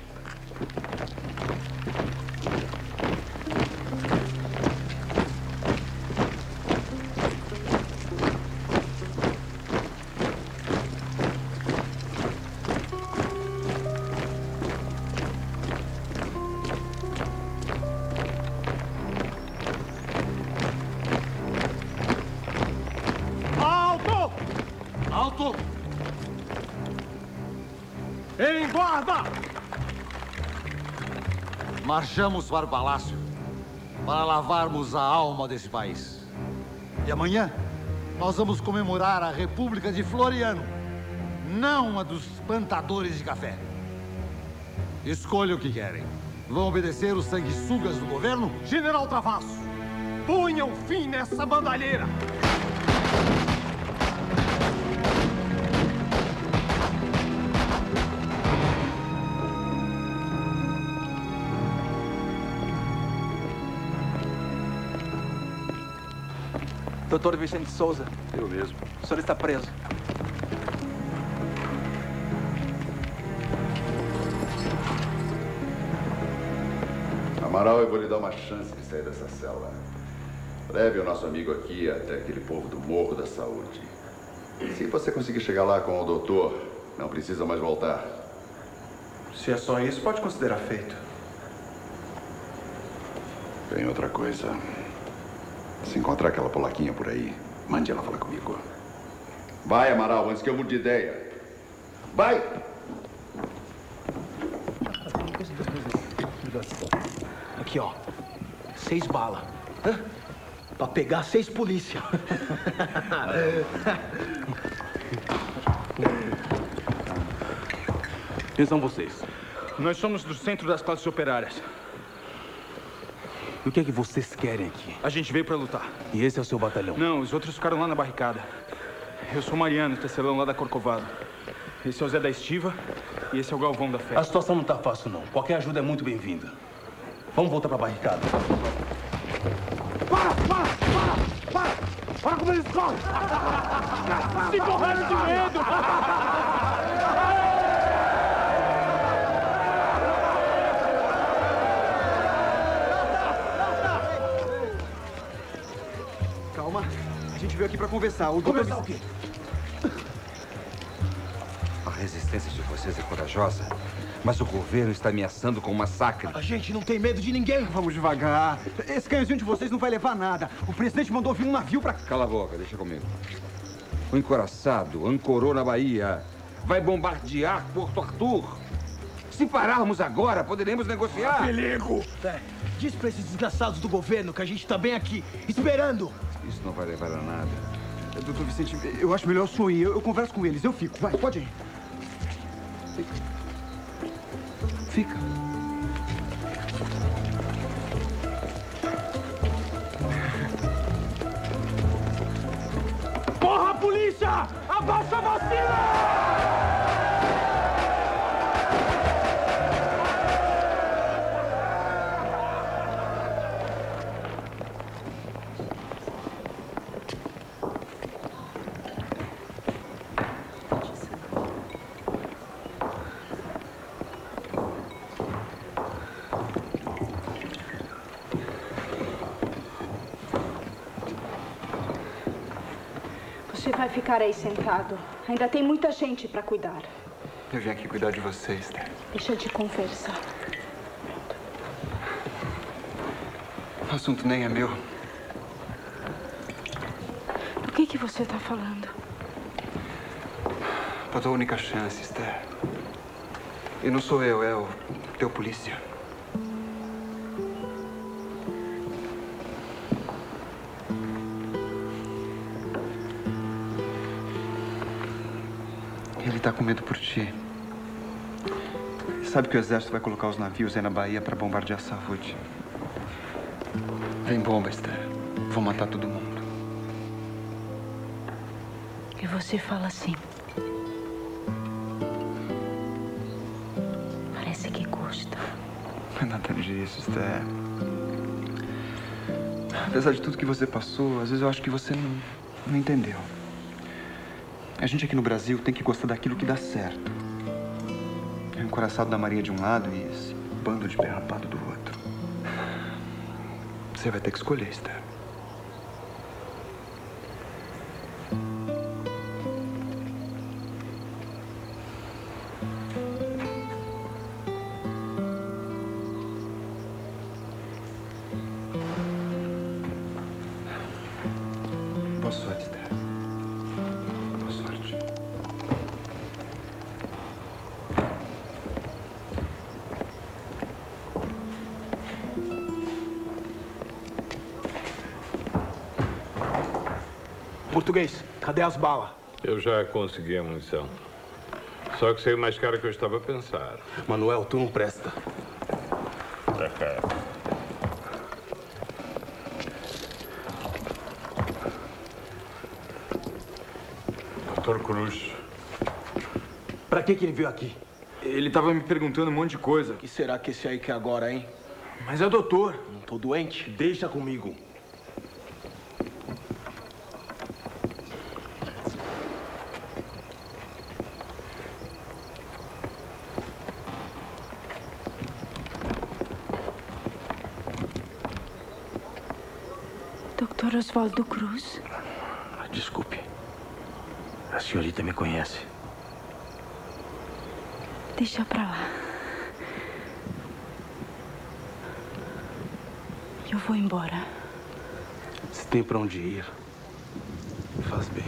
Alto! Alto! Em guarda! Marchamos para o palácio para lavarmos a alma desse país. E amanhã nós vamos comemorar a República de Floriano. não a dos plantadores de café. Escolha o que querem. Vão obedecer os sanguessugas do governo? General Travasso, ponha um fim nessa bandalheira! Doutor Vicente Souza. Eu mesmo. O senhor está preso. Amaral, eu vou lhe dar uma chance de sair dessa cela. Leve o nosso amigo aqui até aquele povo do Morro da Saúde. Se você conseguir chegar lá com o doutor, não precisa mais voltar. Se é só isso, pode considerar feito. Tem outra coisa. Se encontrar aquela polaquinha por aí, mande ela falar comigo. Vai, Amaral, antes que eu mude de ideia. Vai! Aqui, ó. Seis balas. Hã? Pra pegar seis polícia. Quem são vocês? Nós somos do Centro das Classes Operárias. E o que é que vocês querem aqui? A gente veio pra lutar. E esse é o seu batalhão? Não, os outros ficaram lá na barricada. Eu sou Mariano, tecelão lá da Corcovado. Esse é o Zé da Estiva e esse é o Galvão da Fé. A situação não tá fácil, não. Qualquer ajuda é muito bem-vinda. Vamos voltar pra barricada. Para, para, para, para! Para como eles correm! Se correndo de medo! Calma, a gente veio aqui pra conversar. O doutor... Conversar o quê? A resistência de vocês é corajosa, mas o governo está ameaçando com um massacre. A gente não tem medo de ninguém. Vamos devagar. Esse canhãozinho de vocês não vai levar nada. O presidente mandou vir um navio pra... Cala a boca, deixa comigo. O encoraçado ancorou na Bahia. Vai bombardear Porto Arthur. Se pararmos agora, poderemos negociar. Perigo! É, diz pra esses desgraçados do governo que a gente tá bem aqui, esperando. Isso não vai levar a nada. Doutor Vicente, eu acho melhor o senhor ir. Eu, eu converso com eles, eu fico. Vai, pode ir. Fica. Porra, polícia! Abaixa a vacina! Você vai ficar aí sentado. Ainda tem muita gente para cuidar. Eu vim aqui cuidar de vocês, Esther. Deixa de conversar. O assunto nem é meu. Do que que você está falando? A tua única chance, Esther. E não sou eu, é o teu polícia. Ele tá com medo por ti. Sabe que o exército vai colocar os navios aí na Bahia para bombardear a saúde. Vem bomba, Esther. Vão matar todo mundo. E você fala assim. Parece que gosta. Não é nada disso, Esther. Apesar de tudo que você passou, às vezes eu acho que você não, não entendeu. A gente aqui no Brasil tem que gostar daquilo que dá certo. É o encoraçado da Maria de um lado e esse bando de perrapado do outro. Você vai ter que escolher, Esther. Boa sorte, Esther. Boa sorte. Português, cadê as balas? Eu já consegui a munição. Só que saiu mais caro que eu estava a pensar. Manuel, tu não presta. É caro. doutor Cruz. Pra que que ele veio aqui? Ele tava me perguntando um monte de coisa. O que será que esse aí quer agora, hein? Mas é o doutor. Não tô doente. Deixa comigo. doutor Oswaldo Cruz. Desculpe. A senhorita me conhece. Deixa pra lá. Eu vou embora. Se tem pra onde ir, faz bem.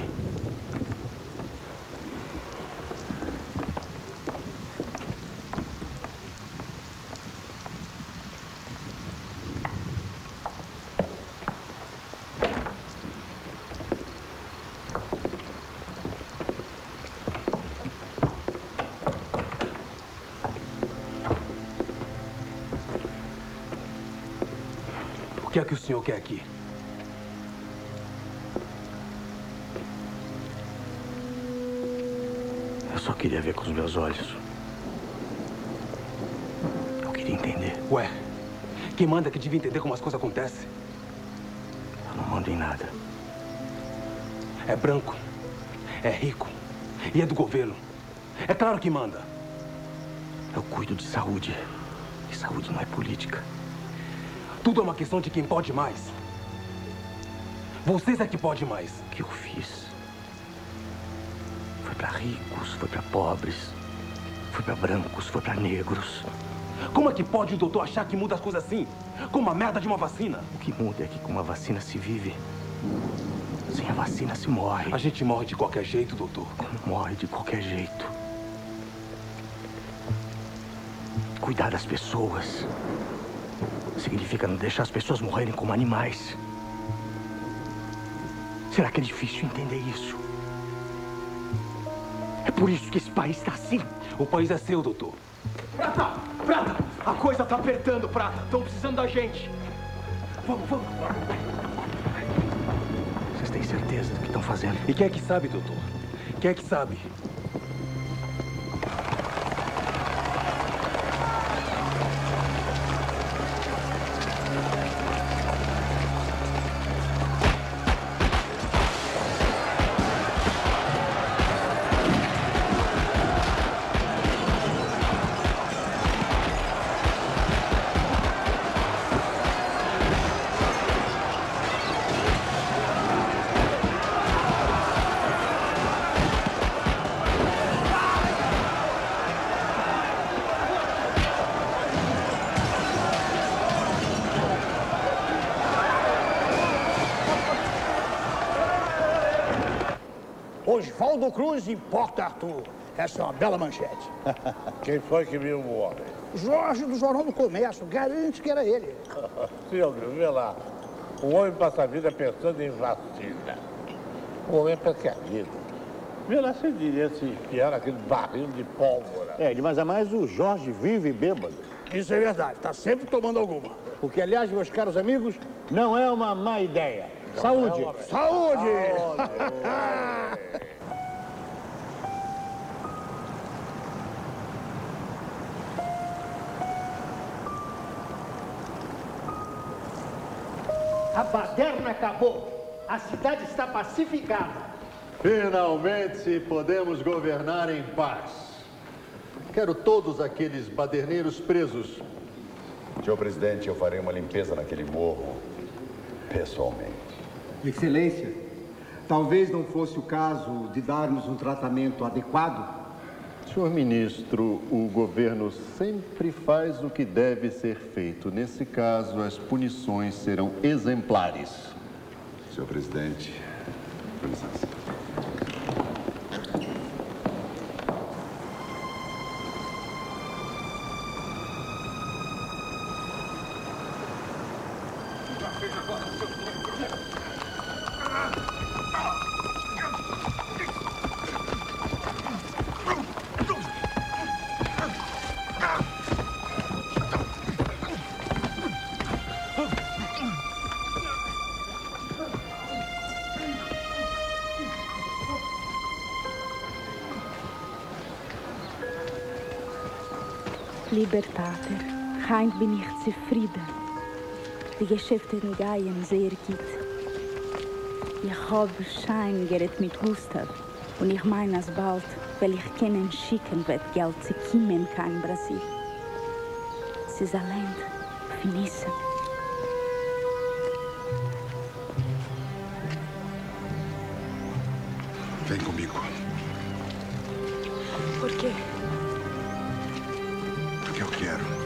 O que é que o senhor quer aqui? Eu só queria ver com os meus olhos. Eu queria entender. Ué, quem manda que devia entender como as coisas acontecem? Eu não mando em nada. É branco, é rico e é do governo. É claro que manda. Eu cuido de saúde. E saúde não é política. Tudo é uma questão de quem pode mais. Vocês é que podem mais. O que eu fiz? Foi pra ricos, foi pra pobres, foi pra brancos, foi pra negros. Como é que pode o doutor achar que muda as coisas assim? Como a merda de uma vacina? O que muda é que com uma vacina se vive. Sem a vacina se morre. A gente morre de qualquer jeito, doutor. Morre de qualquer jeito. Cuidar das pessoas significa não deixar as pessoas morrerem como animais. Será que é difícil entender isso? É por isso que esse país está assim. O país é seu, doutor. Prata! Prata! A coisa tá apertando, Prata. Estão precisando da gente. Vamos, vamos. Vocês têm certeza do que estão fazendo? E quem é que sabe, doutor? Quem é que sabe? Oswaldo Cruz em Porto Arthur. Essa é uma bela manchete. Quem foi que viu o homem? Jorge, do Jornal do Comércio. Garante que era ele. Silvio, vê lá. O homem passa a vida pensando em vacina. O homem é precavido. Vê lá se diria se enfiar naquele barril de pólvora. É, mas é mais o Jorge vive bêbado. Isso é verdade. Tá sempre tomando alguma. O que, aliás, meus caros amigos, não é uma má ideia. Não Saúde! É uma... Saúde! A baderna acabou. A cidade está pacificada. Finalmente podemos governar em paz. Quero todos aqueles baderneiros presos. Senhor presidente, eu farei uma limpeza naquele morro, pessoalmente. Excelência, talvez não fosse o caso de darmos um tratamento adequado? Senhor ministro, o governo sempre faz o que deve ser feito. Nesse caso, as punições serão exemplares. Senhor presidente, com licença. Libertate, heint bin ich zufrieden. Die Geschäfte gehen sehr gut. Ich habe Schein gerät mit Gustav und ich meine, als bald, weil ich keinen schicken wird Geld zu kommen kann in Brasil. Es ist allein finíssimo. Vem comigo. Por quê? Porque eu quero.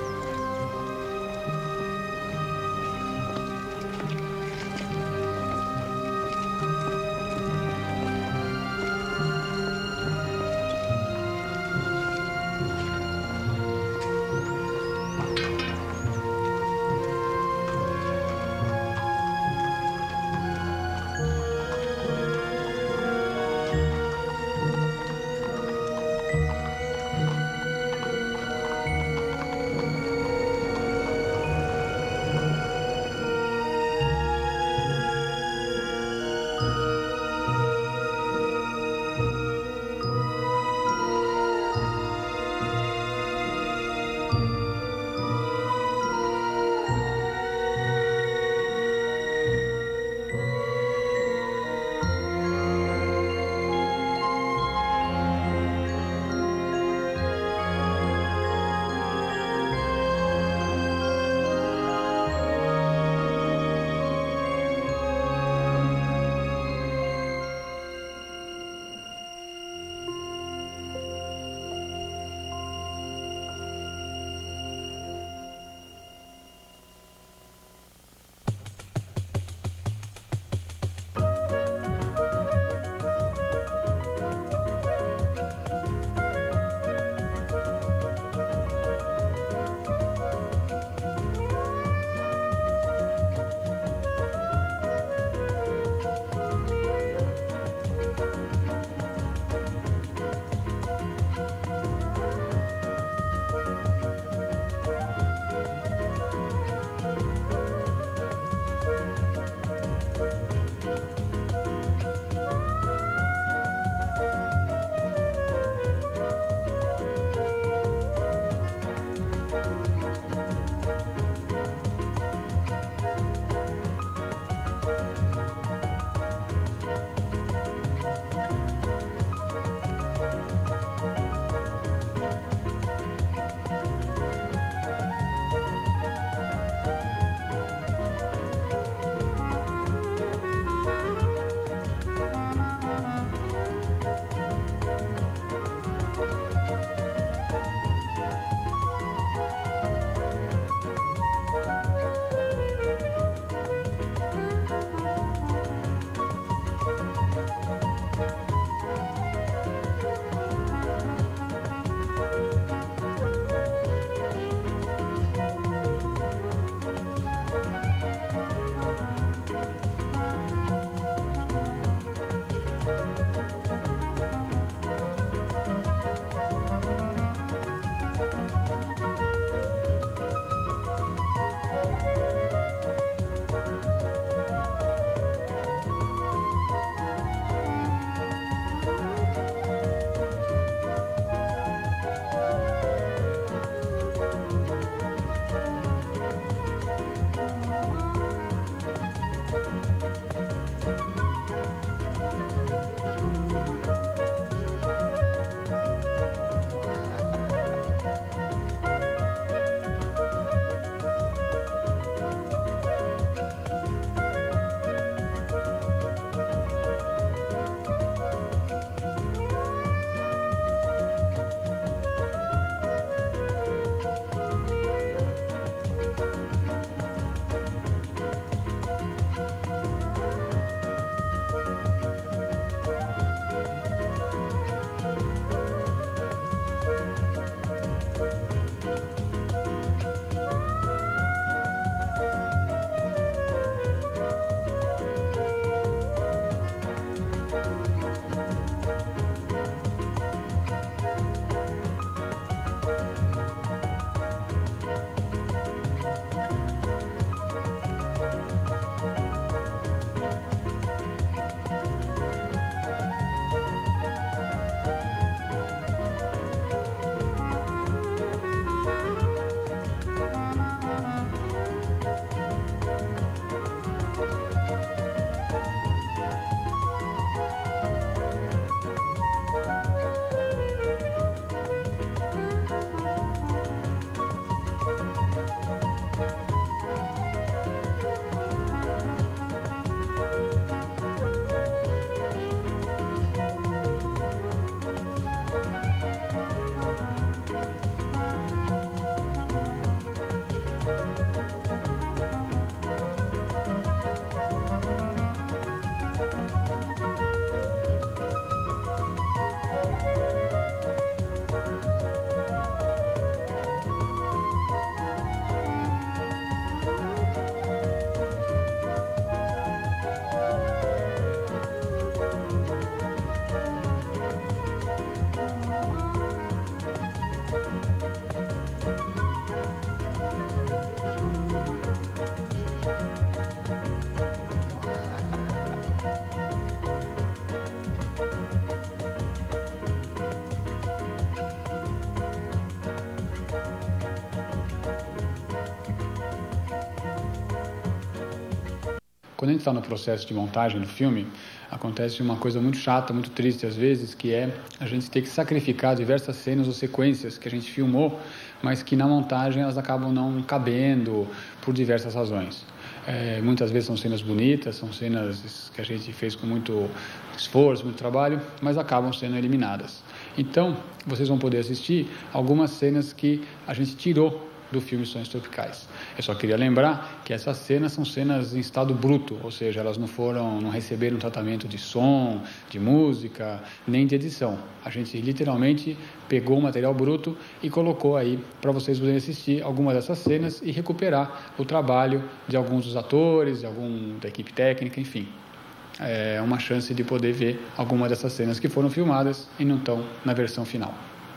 Quando a gente está no processo de montagem do filme, acontece uma coisa muito chata, muito triste às vezes, que é a gente ter que sacrificar diversas cenas ou sequências que a gente filmou, mas que na montagem elas acabam não cabendo por diversas razões. É, muitas vezes são cenas bonitas, são cenas que a gente fez com muito esforço, muito trabalho, mas acabam sendo eliminadas. Então, vocês vão poder assistir algumas cenas que a gente tirou do filme Sonhos Tropicais. Eu só queria lembrar que essas cenas são cenas em estado bruto, ou seja, elas não foram, não receberam tratamento de som, de música, nem de edição. A gente literalmente pegou o material bruto e colocou aí para vocês poderem assistir algumas dessas cenas e recuperar o trabalho de alguns dos atores, de algum da equipe técnica, enfim. É uma chance de poder ver algumas dessas cenas que foram filmadas e não estão na versão final.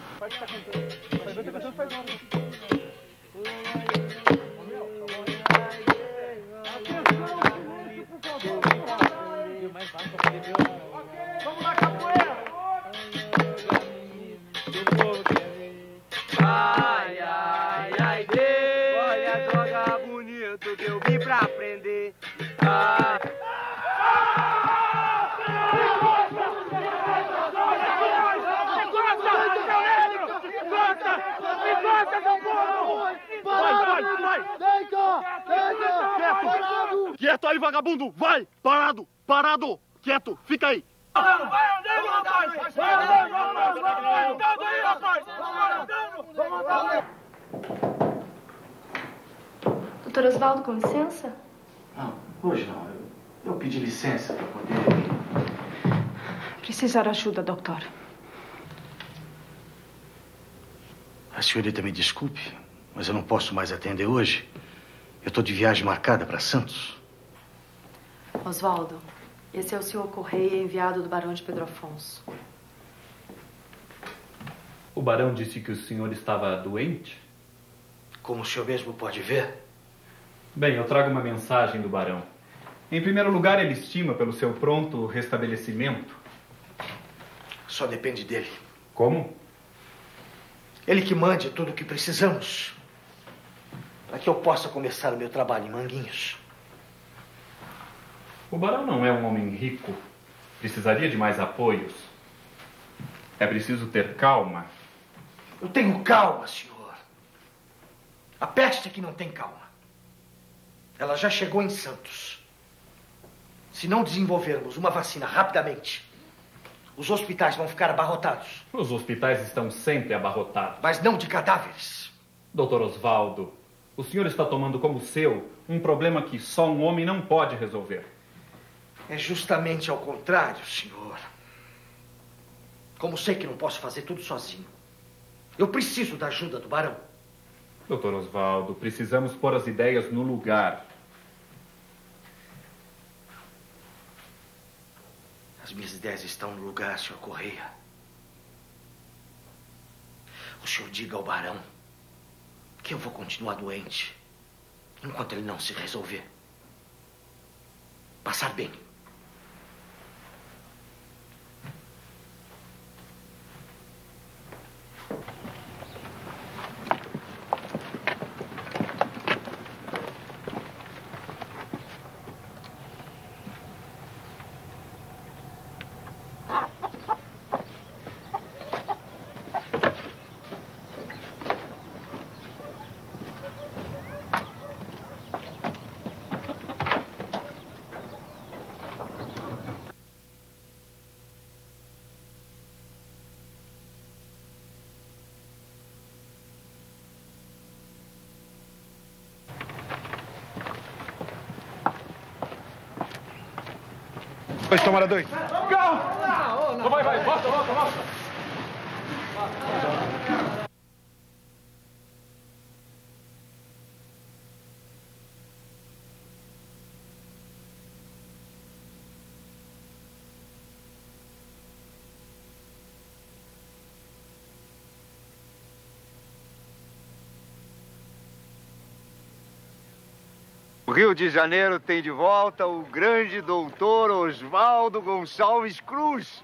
Vamos lá, capoeira! Ai, ai, ai, Deus! Olha, joga bonito que eu vim pra aprender. Ai. Quieto! Quieto aí, vagabundo! Vai! Parado! Parado! Quieto! Fica aí! Vai andando, rapaz! Vai andando, rapaz! Vai andando aí, rapaz! Vai andando! Doutor Osvaldo, com licença? Não, hoje não. Eu, eu pedi licença para poder... Precisar ajuda, doutor. A senhorita me desculpe, mas eu não posso mais atender hoje. Eu estou de viagem marcada para Santos. Osvaldo, esse é o senhor Correia, enviado do Barão de Pedro Afonso. O barão disse que o senhor estava doente? Como o senhor mesmo pode ver. Bem, eu trago uma mensagem do barão. Em primeiro lugar, ele estima pelo seu pronto restabelecimento. Só depende dele. Como? Ele que mande tudo o que precisamos, para que eu possa começar o meu trabalho em Manguinhos. O barão não é um homem rico. Precisaria de mais apoios. É preciso ter calma. Eu tenho calma, senhor. A peste é que não tem calma. Ela já chegou em Santos. Se não desenvolvermos uma vacina rapidamente, os hospitais vão ficar abarrotados. Os hospitais estão sempre abarrotados. Mas não de cadáveres. doutor Osvaldo, o senhor está tomando como seu um problema que só um homem não pode resolver. É justamente ao contrário, senhor. Como sei que não posso fazer tudo sozinho, eu preciso da ajuda do barão. doutor Osvaldo, precisamos pôr as ideias no lugar. As minhas ideias estão no lugar, senhor Correia. O senhor diga ao barão que eu vou continuar doente enquanto ele não se resolver. Passar bem. Dois, tomara dois. Calma! Não, vai, vai, volta, volta, volta. O Rio de Janeiro tem de volta o grande doutor Osvaldo Gonçalves Cruz.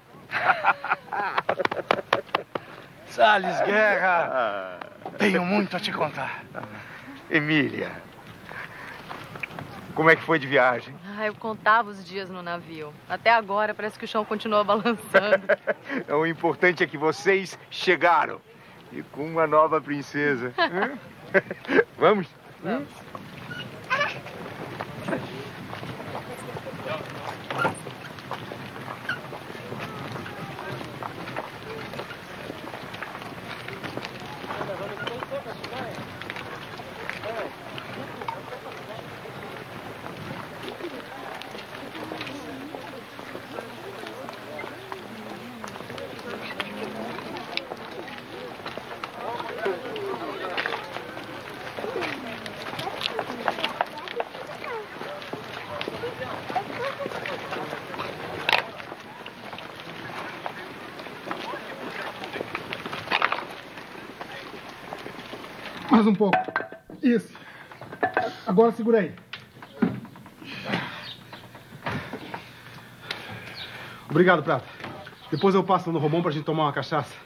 Salles Guerra, tenho muito a te contar. Emília, Como é que foi de viagem? Ah, eu contava os dias no navio. Até agora parece que o chão continua balançando. O importante é que vocês chegaram. E com uma nova princesa. Vamos? Vamos. Mais um pouco. Isso. Agora segura aí. Obrigado, Prata. Depois eu passo no Romão pra gente tomar uma cachaça.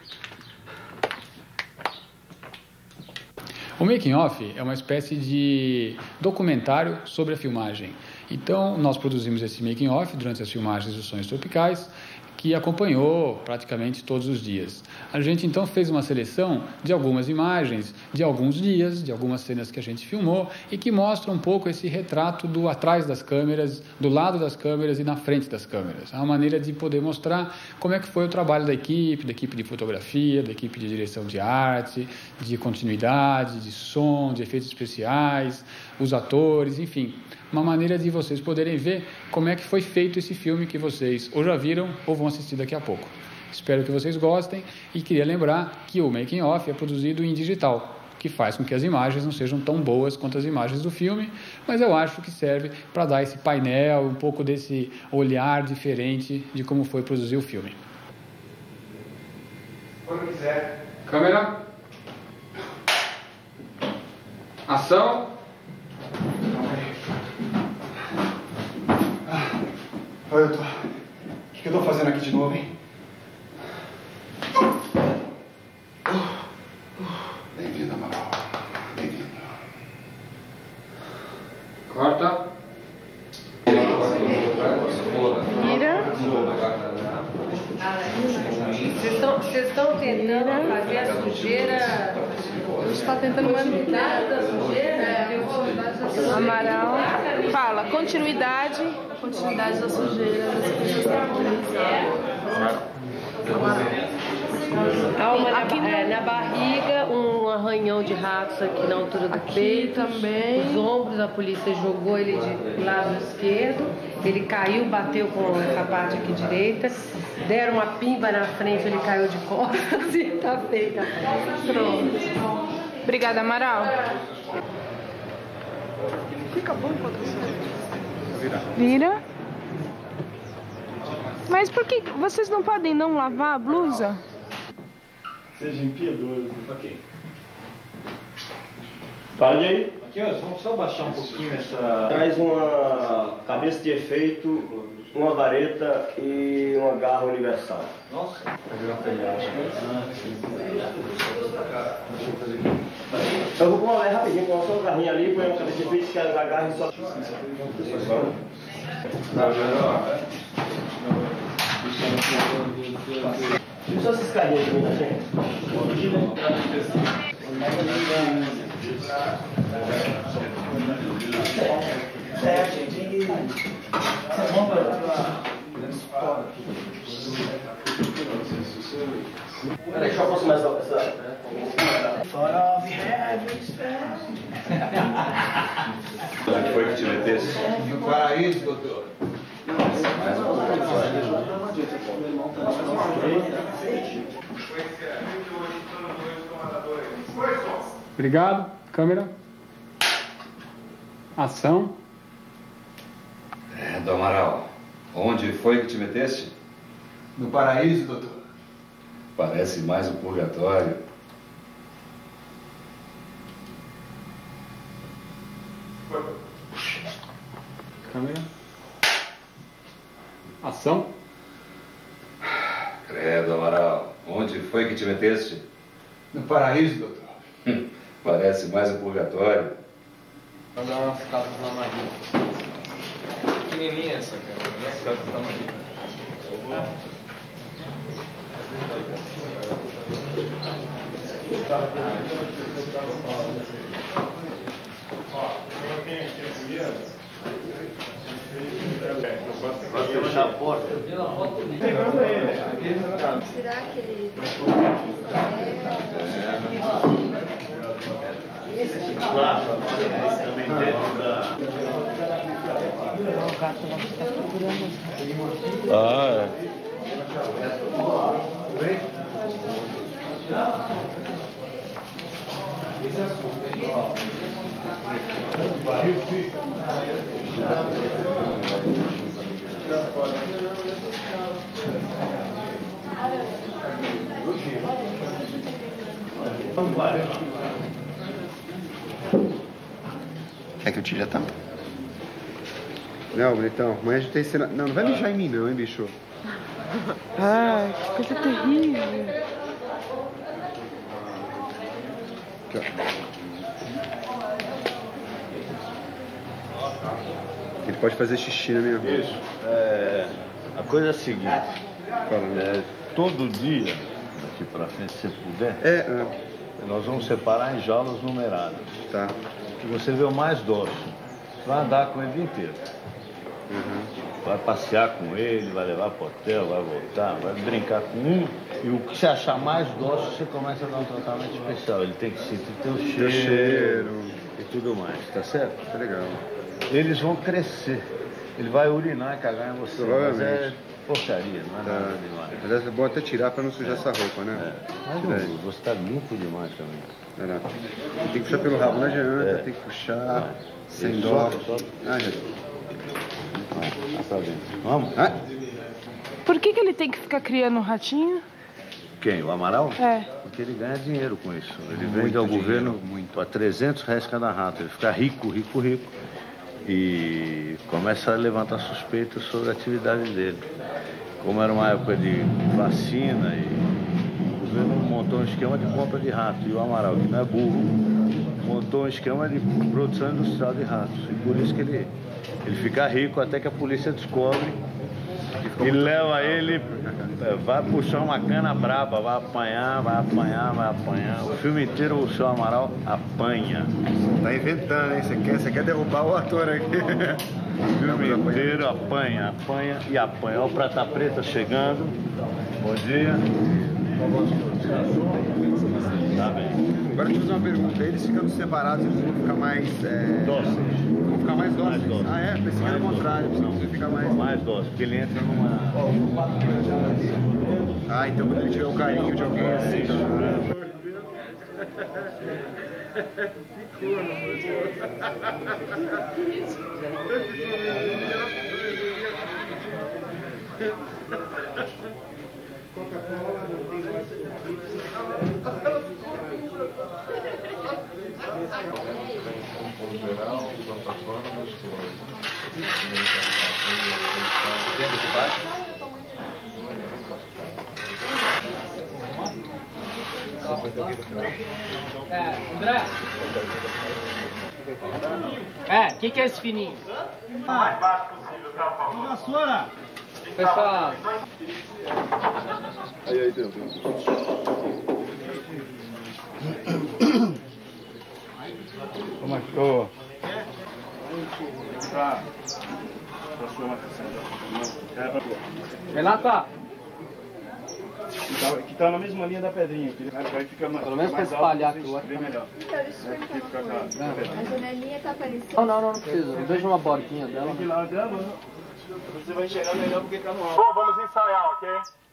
O Making Off é uma espécie de documentário sobre a filmagem. Então, nós produzimos esse Making Off durante as filmagens dos Sonhos Tropicais, que acompanhou praticamente todos os dias. A gente então fez uma seleção de algumas imagens, de alguns dias, de algumas cenas que a gente filmou e que mostra um pouco esse retrato do atrás das câmeras, do lado das câmeras e na frente das câmeras. É uma maneira de poder mostrar como é que foi o trabalho da equipe, da equipe de fotografia, da equipe de direção de arte, de continuidade, de som, de efeitos especiais, os atores, enfim. Uma maneira de vocês poderem ver como é que foi feito esse filme que vocês ou já viram ou vão assistir daqui a pouco. Espero que vocês gostem e queria lembrar que o Making Off é produzido em digital, que faz com que as imagens não sejam tão boas quanto as imagens do filme, mas eu acho que serve para dar esse painel, um pouco desse olhar diferente de como foi produzir o filme. Quando quiser. Câmera. Ação. Olha, eu tô... O que eu tô fazendo aqui de novo, hein? Bem-vindo, Amaral. Bem-vindo. Corta. Vira. Vocês estão tentando fazer a sujeira... A gente está tentando manter da sujeira? Amaral. Fala, continuidade. Continuidade da sujeira. Há uma, aqui na, é, na barriga, um arranhão de ratos aqui na altura do aqui peito. Também. Os ombros, a polícia jogou ele de lado esquerdo. Ele caiu, bateu com essa parte aqui direita. Deram uma pimba na frente, ele caiu de costas e tá feita. Pronto. Obrigada, Amaral. Fica bom enquanto você vira. Mas por que vocês não podem não lavar a blusa? Seja impiedoso. Ok. Pare aí. Aqui, ó, vamos só baixar um pouquinho essa... Traz uma cabeça de efeito, uma vareta e uma garra universal. Nossa. Eu vou pôr uma rapidinho, põe só uma garrinha ali, põe uma cabeça de efeito, que a garra e só... Só esses carinhas aqui, né, gente? É, gente. Peraí, deixa eu aproximar essa... Onde foi que te metesse? No paraíso, doutor. Obrigado. Câmera. Ação. É, do Amaral, onde foi que te meteste? No paraíso, doutor. Parece mais um purgatório. Câmera. Ação. Credo, Amaral, onde foi que te meteste? No paraíso, doutor. Parece mais um purgatório. Vai dar umas casas na Maria. Pequenininha essa, cara. Umas casas na Maria. Vai fechar a porta. Será que ele... Claro, esse também dentro da... Ah, é. Quer que eu tire a tampa? Não, bonitão. Amanhã a gente tem cena... Não, não vai mijar em mim não, hein, bicho? Ai, que coisa terrível. Aqui, ó. Ele pode fazer xixi na minha rua. Isso. É, a coisa é a seguinte. É, todo dia, daqui pra frente, se você puder, é, é. nós vamos separar em jaulas numeradas. Tá. Que você vê o mais dócil. Você vai andar com ele o dia inteiro. Uhum. Vai passear com ele, vai levar pro hotel, vai voltar, vai brincar com um. E o que você achar mais dócil, você começa a dar um tratamento especial. Ele tem que sentir teu cheiro, cheiro e tudo mais, tá certo? Tá legal. Eles vão crescer. Ele vai urinar e cagar em você. Mas é porcaria, não é tá. nada demais. Mas é bom até tirar pra não sujar é. essa roupa, né? É. Mas não, você tá limpo demais também. É, não. Tem que puxar pelo rabo, não adianta, é. tem que puxar é. sem Ele dó. Sobe, sobe. Ah, já. Ah, tá dentro. Vamos? Ah. Por que que ele tem que ficar criando um ratinho? Quem? O Amaral? É. Porque ele ganha dinheiro com isso. Ele muito vende ao dinheiro, governo para trezentos reais cada rato. Ele fica rico, rico, rico. E começa a levantar suspeitas sobre a atividade dele. Como era uma época de vacina, e o governo montou um esquema de compra de rato. E o Amaral, que não é burro, montou um esquema de produção industrial de ratos. E por isso que ele, ele fica rico até que a polícia descobre e leva ele, vai puxar uma cana braba, vai apanhar, vai apanhar, vai apanhar. O filme inteiro o seu Amaral apanha. Tá inventando, hein? Você quer, você quer derrubar o ator aqui. O filme inteiro apanha, apanha e apanha. Olha o Prata Preta chegando. Bom dia. Tá bem. Agora deixa eu fazer uma pergunta. Eles ficando separados, eles vão ficar mais... É... dóceis. Vão ficar mais dóceis. Mais dóceis. Ah, é? Pensei que era o contrário. Não, você fica mais... Mais dóceis, porque ele entra numa... Ah, então quando ele tiver o carinho de alguém assim... É, André. É, o que, que é esse fininho? Mais baixo possível, tá bom? Vassoura! Pessoal. Aí, aí, deu, deu. Como achou? Tá. Renata! Que tá na mesma linha da pedrinha. Que vai ficar mais, pelo menos pra mais espalhar alto, aqui, vai bem melhor. Então, deixa eu Fica com a- A janelinha tá aparecendo. Não, não, não, não precisa. Veja uma bordinha dela. Tem que ir lá dela. Você vai enxergar melhor porque tá no alto. Bom, vamos ensaiar, ok?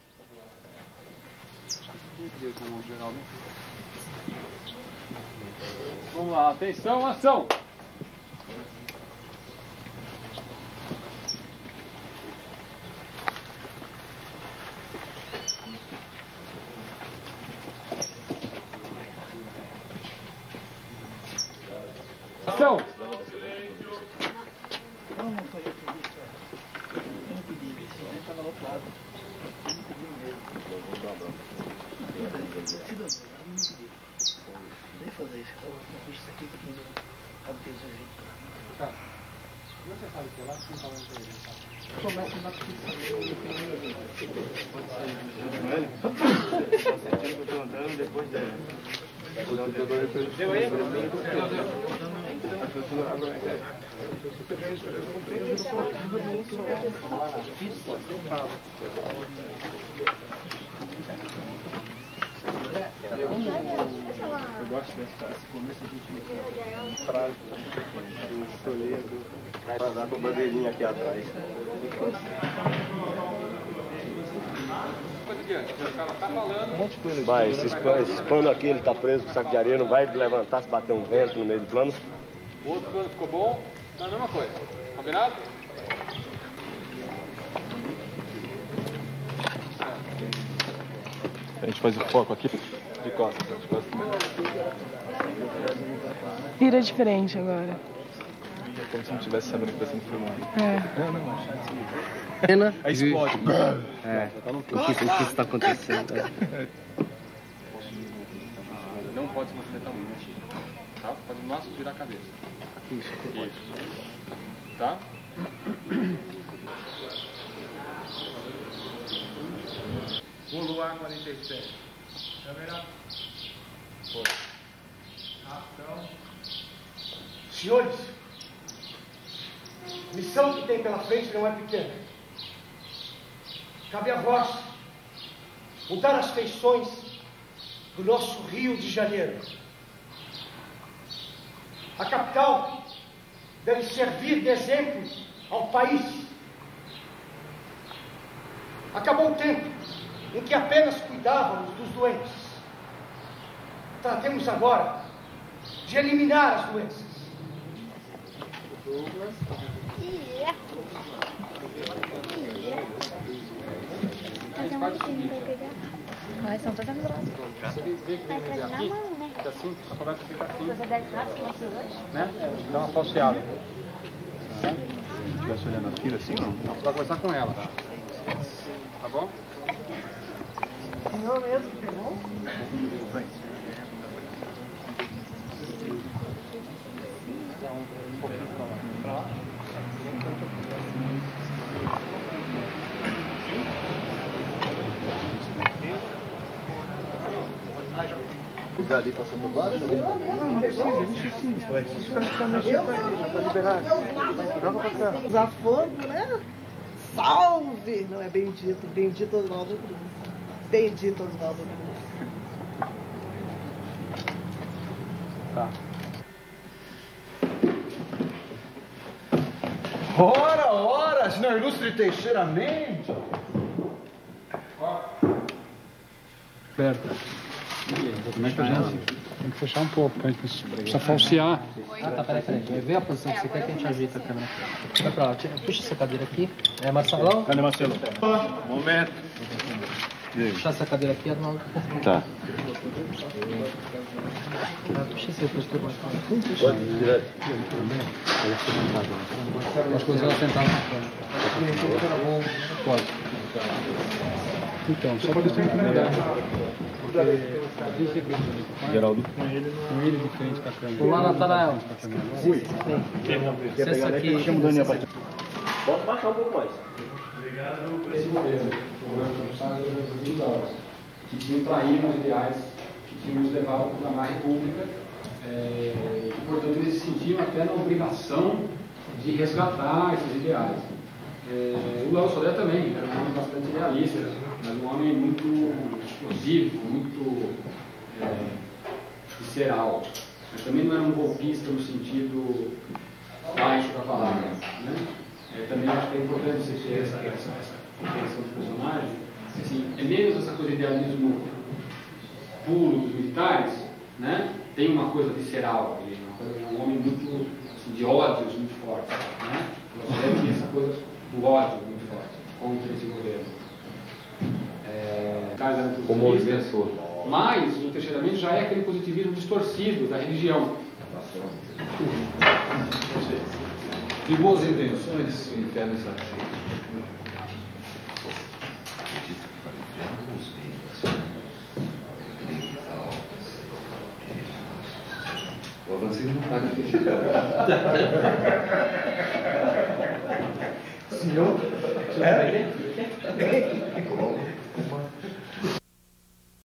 Vamos lá, atenção, ação! Ação! Tá. Você sabe que é lá que não fala pra ele, tá? Começa na pista. Eu tô andando depois dela. Deu aí? Eu gosto dessa começo de frase do Toledo. Vai dar com a bandeirinha aqui atrás. Vai, esse pano, esse pano aqui, ele tá preso com saco de areia, não vai levantar se bater um vento no meio do plano. O outro plano ficou bom, tá a mesma coisa. Combinado? A gente faz o foco aqui de costas, de costas também. Vira diferente agora. É como se não estivesse sabendo que está sendo filmado. É. Não, não, acho que Cena. aí explode. É. O que, o que está acontecendo? Não pode se movimentar muito. Tá? Pode no máximo virar a cabeça. Isso. Isso. Tá? O Luar quarenta e sete. Câmera. Foi. Ação. Senhores, a missão que tem pela frente não é pequena. Cabe a vós mudar as feições do nosso Rio de Janeiro. A capital deve servir de exemplo ao país. Acabou o tempo em que apenas cuidávamos dos doentes. Tratemos agora de eliminar as doenças. Mas são todas grossas. Vai trazer na mão, né? Fica assim, a conversa fica assim. Você deve estar com vocês hoje? Né? Dá uma falseada. Se estivesse olhando a fila assim, não. Você vai conversar com ela. Tá bom? Senhor mesmo que pegou? Ali passando por baixo? Não precisa, não precisa. Vai mexer pra ele, já pode liberar. Joga pra cá. Usar fogo, né? Salve! Não é bendito, bendito Oswaldo Cruz. Bendito Oswaldo Cruz. Tá. Ora, ora, senhor ilustre Teixeira Mendes. Berta. Como é que a gente tem que fechar um pouco, a gente precisa falsear. Ah, tá, peraí, peraí. Vê a posição que você quer que a gente ajeita a câmera. Vai pra lá, tira, puxa essa cadeira aqui. É, Marcelão? Cadê Marcelo? Momento. Puxa essa cadeira aqui, Arnaldo. Tá. Puxa esse postura mais pra Pode tirar. As coisas ela sentada na cama. Pode. Então, só para deixar incomodado. Geraldo. Com ele de frente com a câmera. Olá, Natanael. Ui. Essa aqui. Chama o Daniel pra ti. Pode baixar um pouco mais. Obrigado por esse governo. O governo que tinham traído os ideais que tinham nos levado a proclamar a República. É, e, portanto, eles se sentiam até na obrigação de resgatar esses ideais. É, o Léo Sodré também era um homem bastante realista, era um homem muito explosivo, muito é, visceral. Mas também não era um golpista no sentido baixo da palavra. Né? É, também acho que é importante você ter essa, essa, essa compreensão do personagem. Assim, é menos essa coisa de idealismo puro dos militares, né? Tem uma coisa visceral, ele é, uma coisa, é um homem muito assim, de ódios muito fortes. Né? Você tem essa coisa do ódio muito forte contra esse governo. É, como positivistas, mas o Teixeira Mendes já é aquele positivismo distorcido da religião. De boas intenções, o inferno está cheio. O Avancini não paga aqui. Senhor? É?